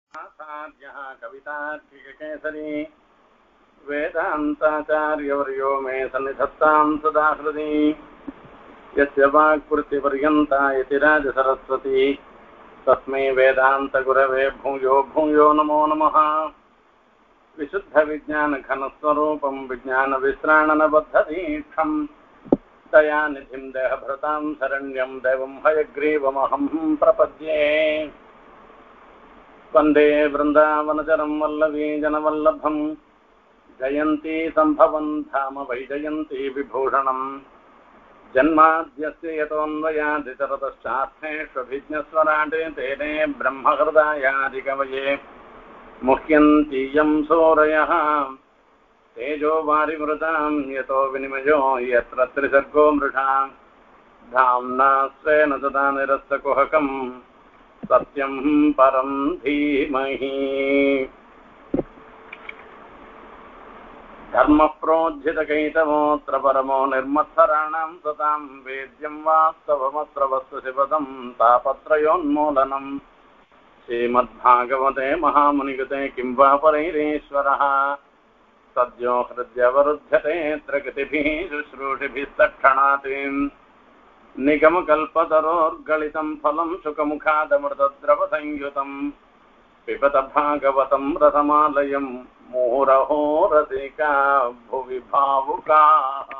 आचार्यः कवितार्किककेसरी वेदान्ताचार्यवर्यो मे सन्निधत्तां सदा हृदि यस्य वाक्कृतिपर्यन्ता यतिराजसरस्वती तस्मै वेदान्तगुरवे भूयो भूयो नमो नमः। विशुद्धविज्ञानघनस्वरूपं विज्ञानविश्राणनबद्धदीक्षं दयानिधिं देहभृतां शरण्यं देवं हयग्रीवमहं प्रपद्ये। वन्दे वृन्दावनचरं वल्लभी जनवल्लभं जयन्ती सम्भवं धाम वैजयन्ती विभूषणं जन्माद्यस्य यतोऽन्वयादितरतश्चार्थेष्वभिज्ञस्वराटे तेने ब्रह्महृदायादिकवये मुह्यन्ति यं सूरयः तेजो वारिमृतां यतो विनिमयो यत्र त्रिसर्गो मृषा धाम्ना स्वेन सदा निरस्तकुहकम् सत्यं परं धीमहि। धर्मप्रोज्झितकैतवोऽत्र परमो निर्मत्सराणां सतां वेद्यं वास्तवमत्र वस्तुशिवदं तापत्रयोन्मूलनं श्रीमद्भागवते महामुनिकृते किं वा परैरीश्वरः सद्यो हृद्यवरुध्यते त्रिकृतिभिः शुश्रूषिभिस्तक्षणात् निगमकल्पतरोर्गलितं फलं शुकमुखादमृतद्रवसंयुतं पिबत भागवतं रसमालयं मुहुरहो रसिका भुवि भावुकाः।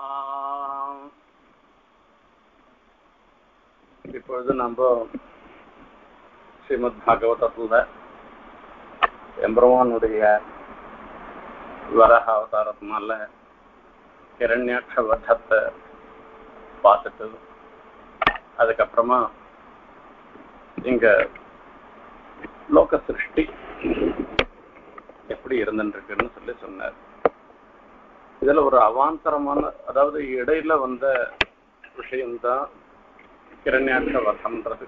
இப்பொழுது நம்ம ஸ்ரீமத் பாகவதத்துல எம்பெருமானுடைய வரஹ அவதாரத்தினால ஹிரண்யாட்ச வதத்தை பார்த்துட்டு அதுக்கப்புறமா இங்க லோக சிருஷ்டி எப்படி இருந்துருக்குன்னு சொல்லி சொன்னார். இதுல ஒரு அவாந்தரமான, அதாவது இடையில வந்த விஷயம்தான் ஹிரண்யாட்ச வதம்ன்றது.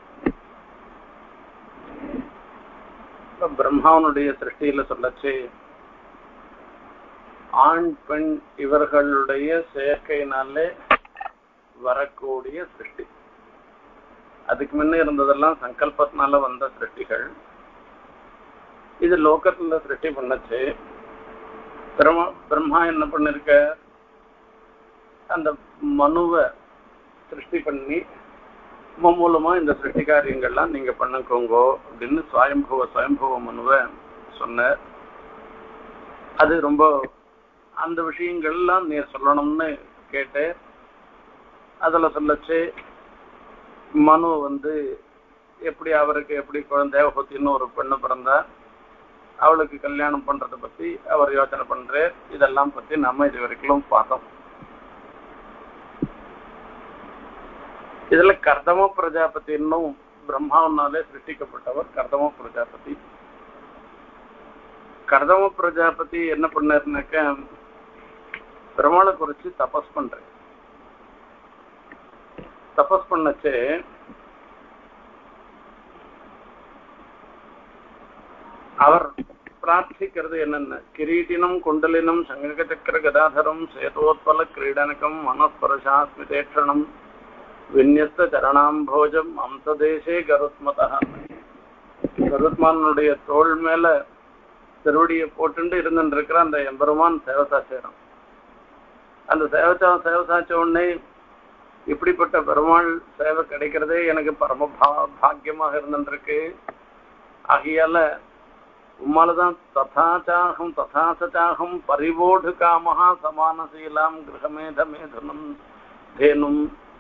பிரம்மாவனுடைய சிருஷ்டியில சொல்லச்சு ஆண் பெண் இவர்களுடைய செயற்கையினாலே வரக்கூடிய சிருஷ்டி. அதுக்கு முன்ன இருந்ததெல்லாம் சங்கல்பத்தினால வந்த சிருஷ்டிகள். இது லோகத்துல சிருஷ்டி பண்ணச்சு. பிரம்மா என்ன பண்ணிருக்க, அந்த மனுவை சிருஷ்டி பண்ணி மூலமா இந்த சிருஷ்டி காரியங்கள்லாம் நீங்க பண்ணிக்கோங்கோ அப்படின்னு சுயம்புவ மனுவை சொன்ன. அது ரொம்ப அந்த விஷயங்கள்லாம் நீ சொல்லணும்னு கேட்டு அதுல சொல்லச்சு மனு எப்படி அவருக்கு எப்படி தேவபூத்தின்னு ஒரு பெண்ணு பிறந்தா அவளுக்கு கல்யாணம் பண்றதை பத்தி அவர் யோசனை பண்றார். இதெல்லாம் பத்தி நம்ம இது வரைக்கும் பார்த்தோம். இதுல கர்தம பிரஜாபதி இன்னும் பிரம்மாவனாலே சிருஷ்டிக்கப்பட்டவர் கர்தம பிரஜாபதி. கர்தம பிரஜாபதி என்ன பண்ணாருனாக்க பிரம்மாவை குறிச்சு தபஸ் பண்ற. தபஸ் பண்ணச்சு அவர் பிரார்த்திக்கிறது என்னென்ன, கிரீட்டினம் குண்டலினம் சங்கக சக்கர கதாதரம் சேதோத்பல கிரீடனகம் மனஸ்பரசாஸ்மிதேட்சணம் விநியஸ்த சரணாம்போஜம் அம்சதேசே கருத்மதா. கருத்மானுடைய தோள் மேல திருவடியை போட்டு இருந்துருக்கிற அந்த எம்பெருமான் சேவசாச்சேரம். அந்த சேவசாச்ச உடனே இப்படிப்பட்ட பெருமாள் சேவை கிடைக்கிறதே எனக்கு பரம பாக்கியமாக இருந்துருக்கு. ஆகையால உம்மாலதான் ததாச்சாகம் ததாசாகம் பரிவோடு காமஹா சமானசீலாம் கிரகமேத மேதனம் தேனும்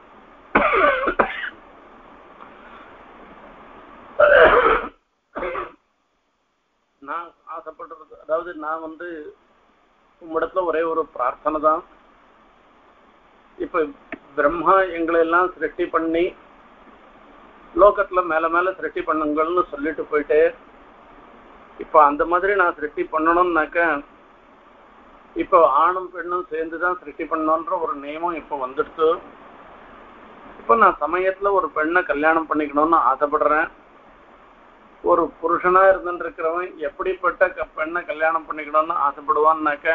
நான் ஆசைப்படுறது, அதாவது நான் உம்மிடத்துல ஒரே ஒரு பிரார்த்தனை தான். இப்ப பிரம்மா எங்களை எல்லாம் சிருஷ்டி பண்ணி லோகத்துல மேல மேல சிருஷ்டி பண்ணுங்கள்னு சொல்லிட்டு போயிட்டு, இப்ப அந்த மாதிரி நான் சிருஷ்டி பண்ணணும்னாக்க இப்போ ஆணும் பெண்ணும் சேர்ந்துதான் சிருஷ்டி பண்ணணும்ன்ற ஒரு நியமம் இப்ப வந்துடுச்சு. இப்ப நான் சமயத்துல ஒரு பெண்ணை கல்யாணம் பண்ணிக்கணும்னு ஆசைப்படுறேன். ஒரு புருஷனா இருந்துருக்கிறவன் எப்படிப்பட்ட பெண்ணை கல்யாணம் பண்ணிக்கணும்னு ஆசைப்படுவான்னாக்க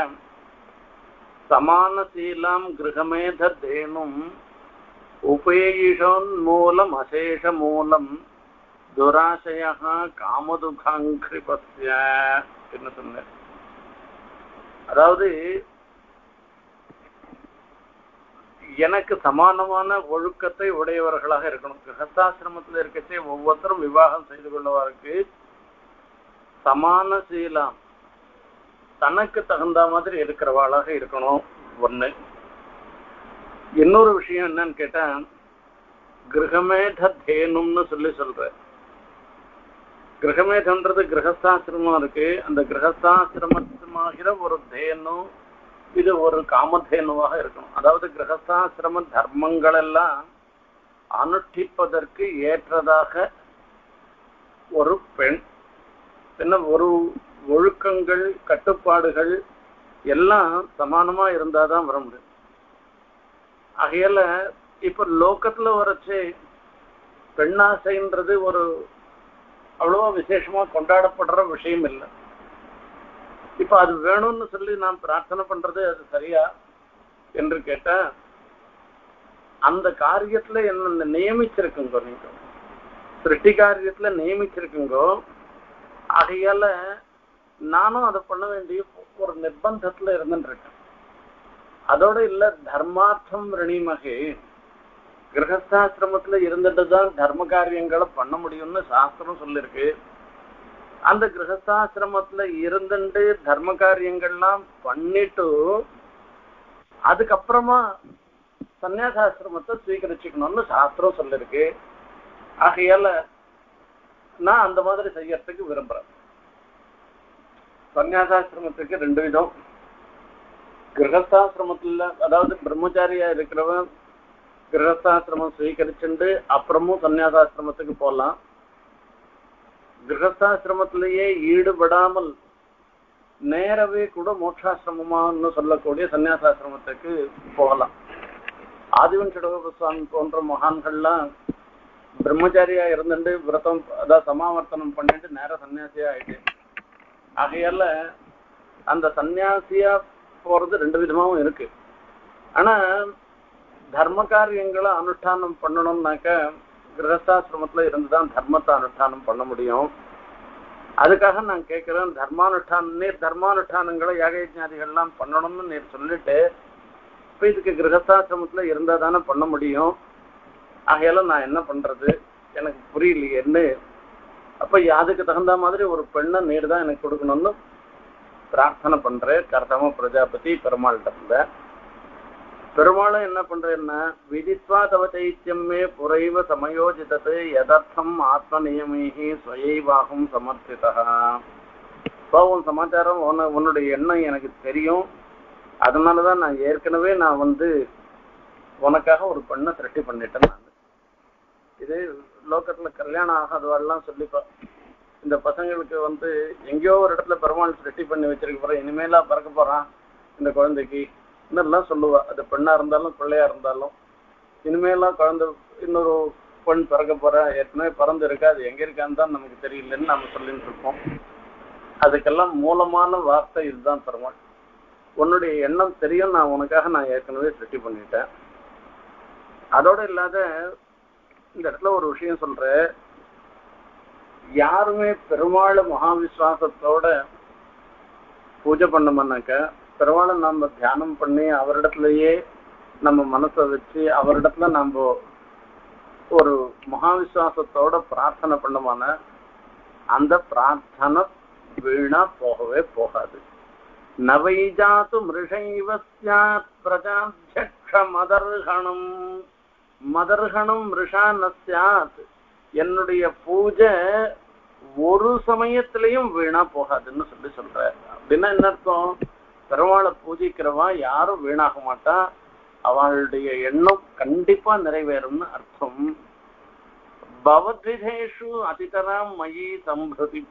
சமானசீலாம் கிரகமேத தேனும் உபேயிஷோன்மூலம் அசேஷ மூலம் துராசயா காமதுகாங்கிருபஸ்ய என்ன சொன்ன. அதாவது எனக்கு சமானமான ஒழுக்கத்தை உடையவர்களாக இருக்கணும். கிரகஸ்தாசிரமத்தில் இருக்கச்சே ஒவ்வொருத்தரும் விவாகம் செய்து கொள்ளுவாருக்கு சமான சீலம் தனக்கு தகுந்த மாதிரி இருக்கிறவாளாக இருக்கணும். ஒண்ணு. இன்னொரு விஷயம் என்னன்னு கேட்டா, கிரகமேத தேனும்னு சொல்ற. கிரகமேதன்றது கிரகஸ்தாசிரமம் இருக்கு. அந்த கிரகஸ்தாசிரமமாகிற ஒரு தேனு இது ஒரு காமதேனுவாக இருக்கணும். அதாவது கிரகஸ்தாசிரம தர்மங்கள் எல்லாம் அனுஷ்டிப்பதற்கு ஏற்றதாக ஒரு பெண், என்ன ஒரு ஒழுக்கங்கள் கட்டுப்பாடுகள் எல்லாம் சமானமா இருந்தாதான் வர முடியும். ஆகையால இப்ப லோக்கத்துல வரச்சு பெண்ணாசைன்றது ஒரு அவ்வளவா விசேஷமா கொண்டாடப்படுற விஷயம் இல்லை. இப்ப அது வேணும்னு சொல்லி நாம் பிரார்த்தனை பண்றது அது சரியா என்று கேட்டா, அந்த காரியத்துல என்ன நியமிச்சிருக்குங்கோ, நீங்க சிருஷ்டி காரியத்துல நியமிச்சிருக்குங்கோ. ஆகையால நானும் அதை பண்ண வேண்டிய ஒரு நிர்பந்தத்துல இருந்துருக்கேன். அதோட இல்ல, தர்மார்த்தம் ரணீமகே, கிரகஸ்தாசிரமத்துல இருந்துட்டுதான் தர்ம காரியங்களை பண்ண முடியும்னு சாஸ்திரம் சொல்லிருக்கு. அந்த கிரகஸ்தாசிரமத்துல இருந்துட்டு தர்ம காரியங்கள்லாம் பண்ணிட்டு அதுக்கப்புறமா சன்னியாசாசிரமத்தை ஸ்வீகரிச்சுக்கணும்னு சாஸ்திரம் சொல்லிருக்கு. ஆகையால நான் அந்த மாதிரி செய்யறதுக்கு விரும்புறேன். சன்னியாசாசிரமத்துக்கு ரெண்டு விதம். கிரகஸ்தாசிரமத்துல அதாவது பிரம்மச்சாரியா இருக்கிறவன் கிரகஸ்தாசிரமம் ஸ்வீகரிச்சுண்டு அப்புறமும் சன்னியாசாசிரமத்துக்கு போகலாம். கிரகஸ்தாசிரமத்திலேயே ஈடுபடாமல் நேரவே கூட மோட்சாசிரமமான்னு சொல்லக்கூடிய சன்னியாசாசிரமத்துக்கு போகலாம். ஆதிவன் சடகோப சுவாமி போன்ற மகான்கள்லாம் பிரம்மச்சாரியா இருந்துட்டு விரதம் அதாவது சமாவர்த்தனம் பண்ணிட்டு நேர சன்னியாசியா ஆயிட்டு. ஆகையால அந்த சன்னியாசியா போறது ரெண்டு விதமாவும் இருக்கு. ஆனா தர்ம காரியங்களை அனுஷ்டானம் பண்ணணும்னாக்க கிரகஸ்தாசிரமத்துல இருந்துதான் தர்மத்தை அனுஷ்டானம் பண்ண முடியும். அதுக்காக நான் கேட்கிறேன், நீர் தர்மானுஷ்டானங்களை யாகயஜ்ஞாதிகள்லாம் பண்ணணும்னு நீர் சொல்லிட்டு இப்ப இதுக்கு கிரகஸ்தாசிரமத்துல இருந்தா தானே பண்ண முடியும். ஆகையால நான் என்ன பண்றது எனக்கு புரியலையேன்னு. அப்ப அதுக்கு தகுந்த மாதிரி ஒரு பெண்ணை நீர் தான் எனக்கு கொடுக்கணும்னு பிரார்த்தனை பண்றேன் கர்தம பிரஜாபதி பெருமாள்கிட்ட. பெருமாளும் என்ன பண்றேன்னா, விதித்வா தவ சைத்தியமே புரைவ சமயோஜிதத்து யதர்த்தம் ஆத்ம நியமீகி ஸ்வயைவாகும் சமர்ப்பிதா. இப்போ உன் சமாச்சாரம் உன்னுடைய எண்ணம் எனக்கு தெரியும். அதனாலதான் நான் ஏற்கனவே நான் உனக்காக ஒரு பெண்ணை சிருஷ்டி பண்ணிட்டேன். நான் இது லோக்கத்துல கல்யாணம் ஆகாதவாள்லாம் சொல்லிப்பா, இந்த பசங்களுக்கு எங்கேயோ ஒரு இடத்துல பெருமாள் சிருஷ்டி பண்ணி வச்சிருக்க போறேன், இனிமேலாம் பிறக்க போறான் இந்த குழந்தைக்கு இன்னெல்லாம் சொல்லுவா. அது பெண்ணா இருந்தாலும் பிள்ளையா இருந்தாலும் இனிமேலாம் குழந்தை இன்னொரு பெண் பிறக்க போறா, ஏற்கனவே பிறந்து இருக்கா, அது எங்க இருக்கான்னு தான் நமக்கு தெரியலன்னு நம்ம சொல்லிட்டு இருக்கோம். அதுக்கெல்லாம் மூலமான வார்த்தை இதுதான் பெருமாள். உன்னுடைய எண்ணம் தெரியும், நான் உனக்காக நான் ஏற்கனவே சிருஷ்டி பண்ணிட்டேன். அதோட இல்லாத இந்த இடத்துல ஒரு விஷயம் சொல்றேன். யாருமே பெருமாள் மகாவிஸ்வாசத்தோட பூஜை பண்ணோம்னாக்க பெருமாளை நம்ம தியானம் பண்ணி அவரிடத்துலயே நம்ம மனசை வச்சு அவரிடத்துல நம்ம ஒரு மகாவிஸ்வாசத்தோட பிரார்த்தனை பண்ணோமான அந்த பிரார்த்தனை வீணா போகவே போகாது. நவைஜாத்து மிருஷைவ ஸ்யாத் பிரஜாத்யக்ஷ மதர்ஹணம் மதர்ஹணம் மிருஷா ந ஸ்யாத். என்னுடைய பூஜை ஒரு சமயத்திலையும் வீணா போகாதுன்னு சொல்ற. அப்படின்னா என்ன அர்த்தம்? பெருமாளை பூஜிக்கிறவா யாரும் வீணாக மாட்டா, அவளுடைய எண்ணம் கண்டிப்பா நிறைவேறும்னு அர்த்தம். பவத்விதேஷு அதிதராம் மயி சம்பிருதி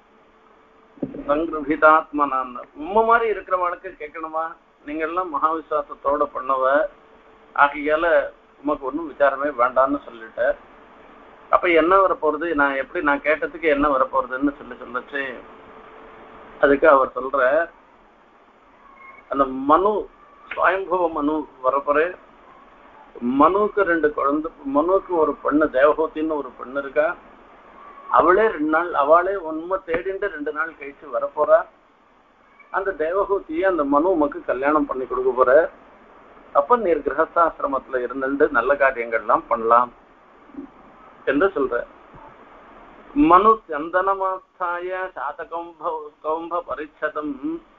சங்கிருபிதாத்மனான். உண்மை மாதிரி இருக்கிறவளுக்கு கேட்கணுமா, நீங்க எல்லாம் மகாவிஸ்வாசத்தோட பண்ணவ, ஆகையால உமக்கு ஒன்றும் விசாரமே வேண்டான்னு சொல்லிட்ட. அப்ப என்ன வரப்போறது, நான் எப்படி நான் கேட்டதுக்கு என்ன வரப்போறதுன்னு சொல்லிச்சு. அதுக்கு அவர் சொல்ற, அந்த மனு சுவயம்புவ மனு வரப்போற, மனுக்கு ரெண்டு குழந்தை, மனுக்கு ஒரு பெண்ணு தேவகூத்தின்னு ஒரு பெண்ணு இருக்கா, அவளே 2 நாள் அவளே உண்மை தேடிட்டு 2 நாள் கழிச்சு வரப்போறா. அந்த தேவகூதியை அந்த மனுவுக்கு கல்யாணம் பண்ணி கொடுக்க போற. அப்ப நீர் கிரகஸ்தாசிரமத்துல இருந்துட்டு நல்ல காரியங்கள்லாம் பண்ணலாம் என்று சொல்ற. மனு சந்தனமாஸ்தாய சாதகௌம்ப பரிச்சதம்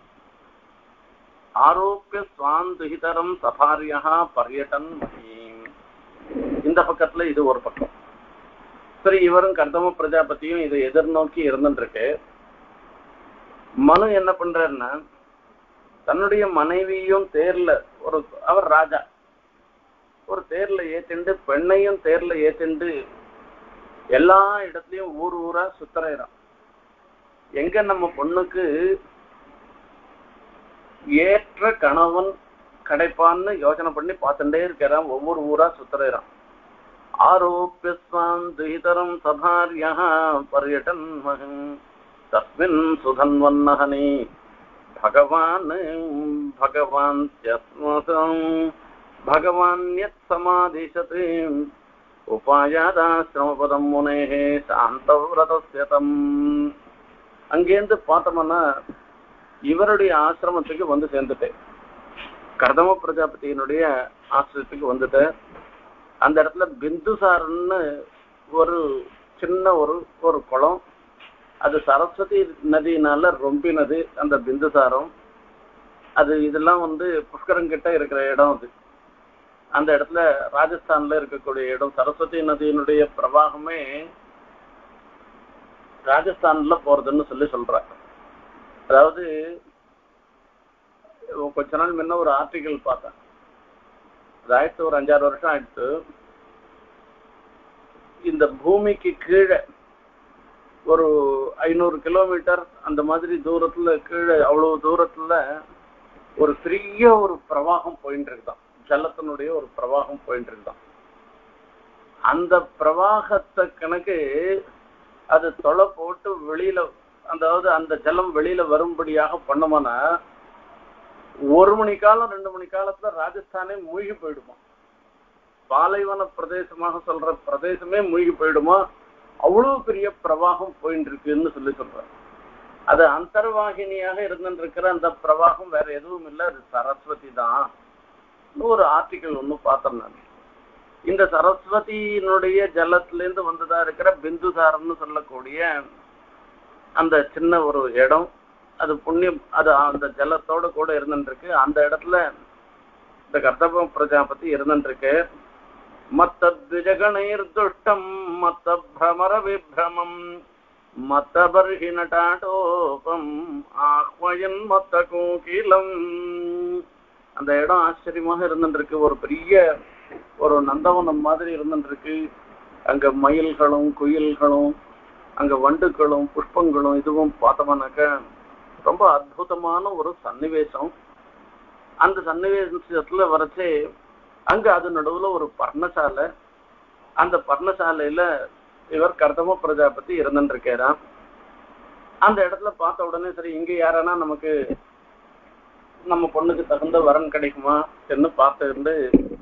ஆரோப்பிய சுவாந்துஹிதரம் சபாரியா பர்யட்டன் மஹீம். இந்த பக்கத்துல இது ஒரு பக்கம். சரி, இவரும் கர்தம பிரஜாபதியும் இதை எதிர்நோக்கி இருந்துருக்கு. மனு என்ன பண்றாருன்னா, தன்னுடைய மனைவியும் தேர்ல அவர் ராஜா ஒரு தேர்ல ஏற்றிண்டு பெண்ணையும் தேர்ல ஏற்றிண்டு எல்லா இடத்துலயும் ஊர் ஊரா சுத்துறான். எங்க நம்ம பொண்ணுக்கு ஏற்ற கணவன் கிடைப்பான்னு யோசனை பண்ணி பார்த்துட்டே இருக்கிறான். ஒவ்வொரு ஊரா சுத்துறான். ஆரோப்பியஸ்வாந்துஹிதரம் சபார்யா பர்யட்டன் மஹம் தஸ்மின் சுதன்வன்னஹனி பகவான் பகவான்யத் சமாதிஷத் உபாயாதாசிரமபதம் முனேஹே சாந்தவ்ரதஸ்யதம். அங்கேருந்து பார்த்தோம்னா இவருடைய ஆசிரமத்துக்கு வந்து சேர்ந்துட்டேன். கர்தம பிரஜாபதியினுடைய ஆசிரமத்துக்கு வந்துட்டேன். அந்த இடத்துல பிந்துசாரன்னு ஒரு சின்ன ஒரு குளம், அது சரஸ்வதி நதியினால ரொம்பினது. அந்த பிந்துசாரம் அது இதெல்லாம் புஷ்கரங்கிட்ட இருக்கிற இடம். அது அந்த இடத்துல ராஜஸ்தான்ல இருக்கக்கூடிய இடம். சரஸ்வதி நதியினுடைய பிரவாகமே ராஜஸ்தான்ல போறதுன்னு சொல்ற. அதாவது கொஞ்ச நாள் முன்ன ஒரு ஆர்டிகிள் பார்த்தேன். ஆயிடுச்சு ஒரு 5-6 வருஷம் ஆயிடுச்சு. இந்த பூமிக்கு கீழே ஒரு 500 கிலோமீட்டர் அந்த மாதிரி தூரத்துல கீழே அவ்வளவு தூரத்துல ஒரு பெரிய ஒரு பிரவாகம் போயிட்டு இருக்குதான். ஜலத்தினுடைய ஒரு பிரவாகம் போயிட்டு இருக்குதான். அந்த பிரவாகத்தை கணக்கு அது தொலை போட்டு வெளியில, அதாவது அந்த ஜலம் வெளியில வரும்படியாக பண்ணோம்னா 1 மணி காலம் 2 மணி காலத்துல ராஜஸ்தானே மூழ்கி போயிடுமா. பாலைவன பிரதேசமாக சொல்ற பிரதேசமே மூழ்கி போயிடுமா. அவ்வளவு பெரிய பிரவாகம் போயிட்டு இருக்குன்னு சொல்ற. அது அந்தர்வாகினியாக இருந்துருக்கிற அந்த பிரவாகம் வேற எதுவும் இல்லை, அது சரஸ்வதி தான். ஒரு ஆர்டிக்கல் ஒண்ணு பார்த்தேன் நான். இந்த சரஸ்வதியினுடைய ஜலத்திலேருந்து வந்ததா இருக்கிற பிந்துசாரம்னு சொல்லக்கூடிய அந்த சின்ன ஒரு இடம், அது புண்ணியம், அது அந்த ஜலத்தோட கூட இருந்துருக்கு. அந்த இடத்துல இந்த கர்தம பிரஜாபதி இருந்துருக்கு. மத்த திஜகணைர் துஷ்டம் மத்த பிரமர விப்ரமம் மத்த பர்ஹி நடாடோபம் ஆஹ்வயன் மத்த கோகிலம். அந்த இடம் ஆச்சரியமாக இருந்துருக்கு. ஒரு பெரிய ஒரு நந்தவனம் மாதிரி இருந்துருக்கு. அங்க மயில்களும் குயில்களும் அங்க வண்டுகளும் புஷ்பங்களும் இதுவும் பார்த்தோம்னாக்க ரொம்ப அற்புதமான ஒரு சன்னிவேசம். அந்த சன்னிவேசத்துல வரைச்சே அங்க அது நடுவுல ஒரு பர்ணசாலை. அந்த பர்ணசாலையில இவர் கர்தம பிரஜாபதி இருந்துருக்கிறான். அந்த இடத்துல பார்த்த உடனே சரி, இங்க யாரானா நமக்கு நம்ம பொண்ணுக்கு தகுந்த வரன் கிடைக்குமா என்று பார்த்து இருந்து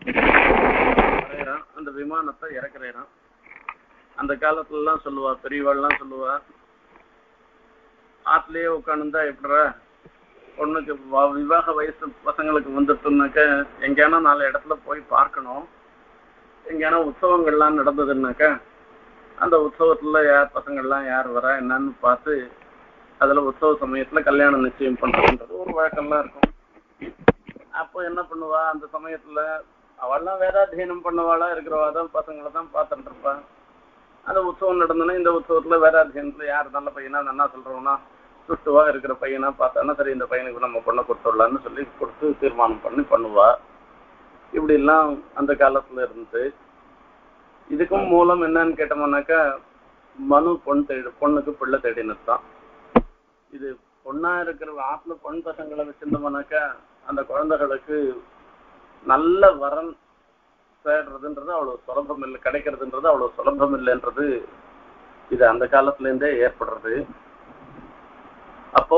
அந்த விமானத்தை இறக்குறான். அந்த காலத்துல எல்லாம் சொல்லுவா, பெரியவாள்லாம் சொல்லுவா, ஆத்துலயே உட்காந்துருந்தா எப்படா பொண்ணுக்கு விவாக வயசு பசங்களுக்கு வந்துட்டுனாக்க எங்கேனா 4 இடத்துல போய் பார்க்கணும். எங்கேனா உற்சவங்கள்லாம் நடந்ததுன்னாக்க அந்த உற்சவத்துல யார் பசங்கள்லாம் யார் வரா என்னன்னு பார்த்து அதுல உற்சவ சமயத்துல கல்யாணம் நிச்சயம் பண்றதுன்றது ஒரு வழக்கம்லாம் இருக்கும். அப்போ என்ன பண்ணுவா, அந்த சமயத்துல அவள்லாம் வேதாத்தியனம் பண்ணவாளா இருக்கிறவா தான் பசங்களை தான் பார்த்துட்டு இருப்பான். அந்த உற்சவம் நடந்ததுன்னா இந்த உற்சவத்துல வேதாத்தியனத்துல யார் நல்ல பையனா நல்லா சொல்றோம்னா சுட்டுவா இருக்கிற பையனா பார்த்தானா சரி இந்த பையனுக்கு நம்ம பொண்ணை கொடுத்துடலான்னு சொல்லி கொடுத்து தீர்மானம் பண்ணுவா. இப்படி எல்லாம் அந்த காலத்துல இருந்து. இதுக்கும் மூலம் என்னன்னு கேட்டோம்னாக்கா மனு பொண்ணுக்கு பிள்ளை தேடினது தான். இது பொண்ணா இருக்கிற ஆத்துல பொன் பசங்களை வச்சிருந்தோம்னாக்கா அந்த குழந்தைகளுக்கு நல்ல வரன் தேடுறதுன்றது அவ்வளவு சுலபம் இல்லை, கிடைக்கிறதுன்றது அவ்வளவு சுலபம் இல்லைன்றது இது அந்த காலத்துல இருந்தே ஏற்படுறது. அப்போ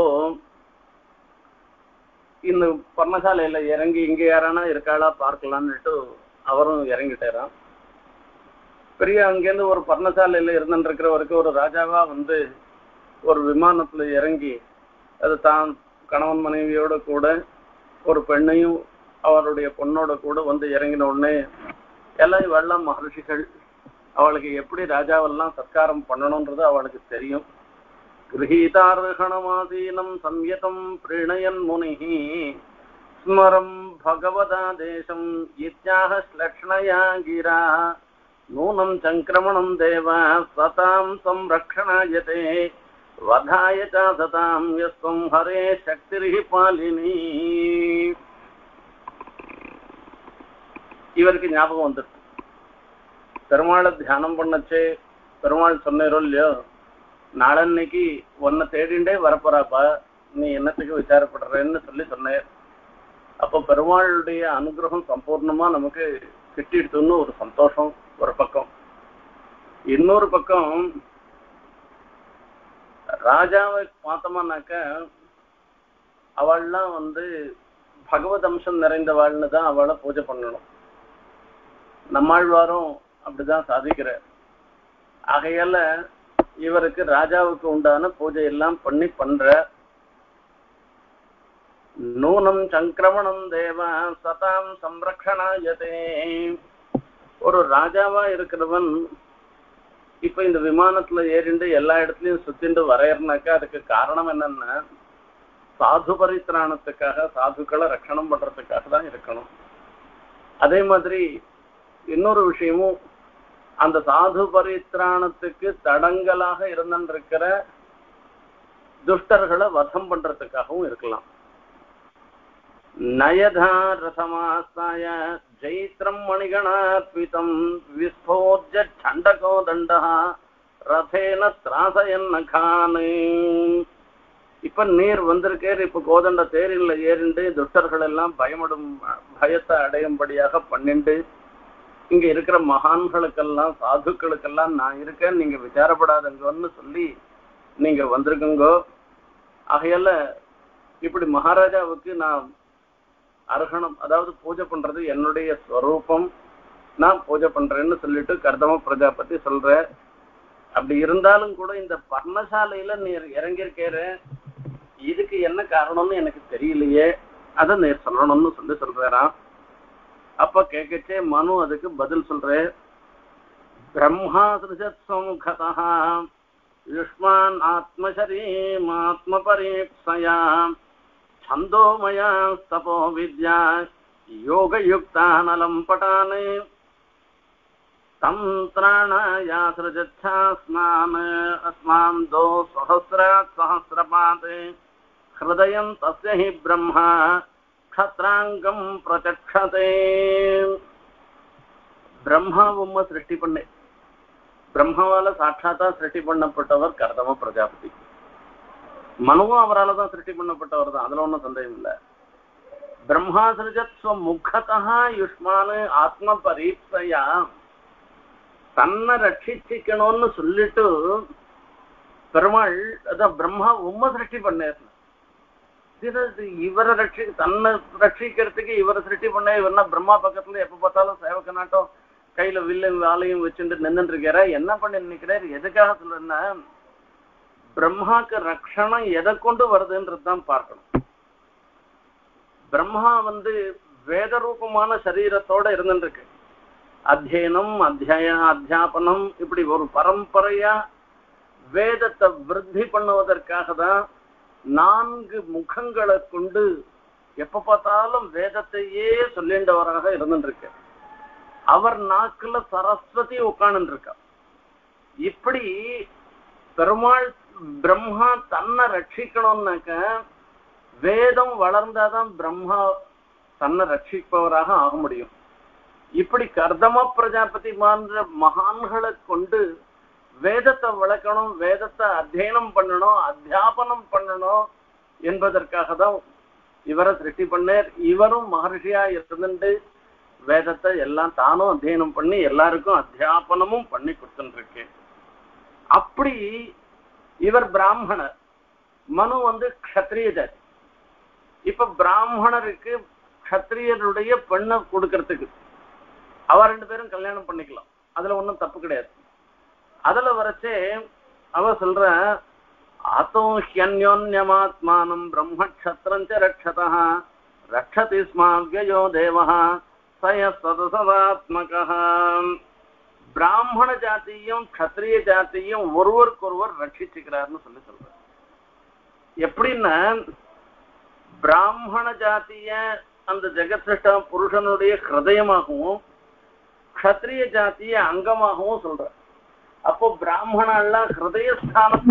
இந்த பர்ணசாலையில இறங்கி இங்க யாரானா இருக்காளா பார்க்கலான்னுட்டு அவரும் இறங்கிட்டாராம். பெரிய அங்கேருந்து ஒரு பர்ணசாலையில இருந்துருக்கிறவருக்கு ஒரு ராஜாவா வந்து ஒரு விமானத்துல இறங்கி அது தான் கணவன் மனைவியோட கூட ஒரு பெண்ணையும் அவருடைய பொண்ணோட கூட வந்து இறங்கின உடனே எல்லாம் இவெல்லாம் மகர்ஷிகள் அவளுக்கு எப்படி ராஜாவெல்லாம் சத்காரம் பண்ணணும்ன்றது அவளுக்கு தெரியும். கிரகீதார்ஹணமாசீனம் சம்யதம் பிரணயன் முனிஹி ஸ்மரம் பகவதா தேசம் இத்யாக ஸ்லக்ஷ்ணயா கிரா நூனம் சங்கிரமணம் தேவ சதாம் சம்ரக்ஷணாயதே வதாய சதாம் யஸ்வம் ஹரே சக்திரிஹி பாலினி. இவருக்கு ஞாபகம் வந்துட்டு பெருமாளை தியானம் பண்ணச்சே பெருமாள் சொன்னேரோ இல்லையோ, நாளன்னைக்கு உன்னை தேடிண்டே வரப்போறாப்பா, நீ என்னத்துக்கு விசாரப்படுறேன்னு சொன்னேன். அப்போ பெருமாளுடைய அனுகிரகம் சம்பூர்ணமா நமக்கு கிட்டிடுத்துன்னு ஒரு சந்தோஷம் ஒரு பக்கம். இன்னொரு பக்கம் ராஜாவை பார்த்தோம்னாக்க அவள்லாம் வந்து பகவத் அம்சம் நிறைந்தவாள்னு தான் அவளை பூஜை பண்ணணும். நம்மாழ்வாரும் அப்படிதான் சாதிக்கிறார். ஆகையால இவருக்கு ராஜாவுக்கு உண்டான பூஜை எல்லாம் பண்ற. நூனம் சங்கிரமணம் தேவ சதாம் சம்ரக்ஷணாயதே. ஒரு ராஜாவா இருக்கிறவன் இப்ப இந்த விமானத்துல ஏறிண்டு எல்லா இடத்துலயும் சுத்திண்டு வரையறனாக்கா அதுக்கு காரணம் என்னன்னா சாது பரித்ராணத்துக்காக, சாதுக்களை ரட்சணம் பண்றதுக்காக தான் இருக்கணும். அதே மாதிரி இன்னொரு விஷயமும் அந்த சாது பரித்ராணத்துக்கு தடங்கலாக இருந்திருக்கிற துஷ்டர்களை வதம் பண்றதுக்காகவும் இருக்கலாம். நயதா ரசமாஸ்தாய ஜெயித்ரம் மணிகணாத்விதம் விஸ்போஜ சண்டகோ தண்டா ரதேன திராசயன்னகானு. இப்ப நீர் வந்திருக்கேர், இப்ப கோதண்ட தேரில் ஏறிண்டு துஷ்டர்கள் எல்லாம் பயத்தை அடையும்படியாக பண்ணிண்டு இங்க இருக்கிற மகான்களுக்கெல்லாம் சாதுக்களுக்கெல்லாம் நான் இருக்கேன், நீங்க விசாரப்படாதங்கன்னு சொல்லி நீங்க வந்திருக்குங்கோ. ஆகையால இப்படி மகாராஜாவுக்கு நான் அர்ஹணம், அதாவது பூஜை பண்றது என்னுடைய ஸ்வரூபம், நான் பூஜை பண்றேன்னு சொல்லிட்டு கர்தம பிரஜாபதி சொல்ற. அப்படி இருந்தாலும் கூட இந்த பர்ணசாலையில நீர் இறங்கியிருக்கிற, இதுக்கு என்ன காரணம்னு எனக்கு தெரியலையே, அதை நீர் சொல்லணும்னு சொல்றாராம். அப்ப கேட்கச்சே மனு அதுக்கு பதில் சொல்ற. பிரம்மா சிருஜத் சமுகதா யுஷ்மான் ஆத்மசரீம் ஆத்ம பரீப்சயா छंदोमया तपो विद्या योगयुक्तानलं पटाने तंत्राणाया सृजच्छास्मान् अस्मान् दो सहस्रात् सहस्रपाते हृदयं तस्य हि ब्रह्मा क्षत्रांगं प्रचक्षते. ब्रह्मा उम्म सृष्टि पण्णे ब्रह्मावाल साक्षाता सृष्टि पण्णपट्टवर कर्दम प्रजापति. மனுவும் அவரால் தான் சிருஷ்டி பண்ணப்பட்டவர் தான், அதுல ஒன்றும் சந்தேகம் இல்லை. பிரம்மா சிருஜத் ஸ்வமுகதா யுஷ்மானு ஆத்ம பரீப்சையா, தன்னை ரட்சிச்சிக்கணும்னு சொல்லிட்டு பெருமாள் அதான் பிரம்மா உம்ம சிருஷ்டி பண்ணார். இவரை தன்னை ரட்சிக்கிறதுக்கு இவரை சிருஷ்டி பண்ண, இவர்னா பிரம்மா பக்கத்துல எப்ப பார்த்தாலும் சேவக்க நாட்டம் கையில வில்லும் வாளையும் வச்சுட்டு நின்றுட்டு இருக்கிற, என்ன பண்ணி நினைக்கிறார், எதுக்காக சொல்றேன்னா பிரம்மாக்கு ரக்ஷணம் எதை கொண்டு வருதுன்றதுதான் பார்க்கணும். பிரம்மா வந்து வேத ரூபமான சரீரத்தோட இருந்துருக்கு. அத்தியனம் அத்தியாபனம் இப்படி ஒரு பரம்பரையா வேதத்தை விருத்தி பண்ணுவதற்காக தான் 4 முகங்களை கொண்டு எப்ப பார்த்தாலும் வேதத்தையே சொல்லின்றவராக இருந்துருக்கு. அவர் நாக்குல சரஸ்வதி உட்கார்ந்து இருக்கா. இப்படி பெருமாள் பிரம்மா தன்னை ரட்சிக்கணும்னாக்க வேதம் வளர்ந்தாதான் பிரம்மா தன்னை ரட்சிப்பவராக ஆக முடியும். இப்படி கர்தம பிரஜாபதி மான்ற மகான்களை கொண்டு வேதத்தை வளர்க்கணும், வேதத்தை அத்தியனம் பண்ணணும், அத்தியாபனம் பண்ணணும் என்பதற்காக தான் இவரை சிருஷ்டி பண்ணார். இவரும் மகர்ஷியா இருந்துட்டு வேதத்தை எல்லாம் தானும் அத்தியனம் பண்ணி எல்லாருக்கும் அத்தியாபனமும் பண்ணி கொடுத்துருக்கு. அப்படி இவர் பிராமணர், மனு வந்து க்ஷத்ரிய ஜாதி. இப்ப பிராமணருக்கு க்ஷத்ரியருடைய பெண்ணை கொடுக்கறதுக்கு அவ 2 பேரும் கல்யாணம் பண்ணிக்கலாம். அதுல ஒன்றும் தப்பு கிடையாது. அதுல வரைச்சே அவ சொல்ற ஆத்தோ ஹியன்யோன்யமாத்மானம் பிரம்மக்ஷத்ரஞ்ச ரக்ஷதா ரக்ஷதி ஸ்மாவ்யயோ தேவஹ சய சதசதாத்மகः. பிராமண ஜாத்தியும் க்ஷத்ரிய ஜாத்தியும் ஒருவருக்கொருவர் ரட்சிச்சுக்கிறார்னு சொல்ற. எப்படின்னா பிராமண ஜாத்திய அந்த ஜெகத்ஷ்ட புருஷனுடைய ஹிருதயமாகவும் க்ஷத்ரிய ஜாத்திய அங்கமாகவும் சொல்ற. அப்போ பிராமணெல்லாம் ஹிருதயஸ்தானம்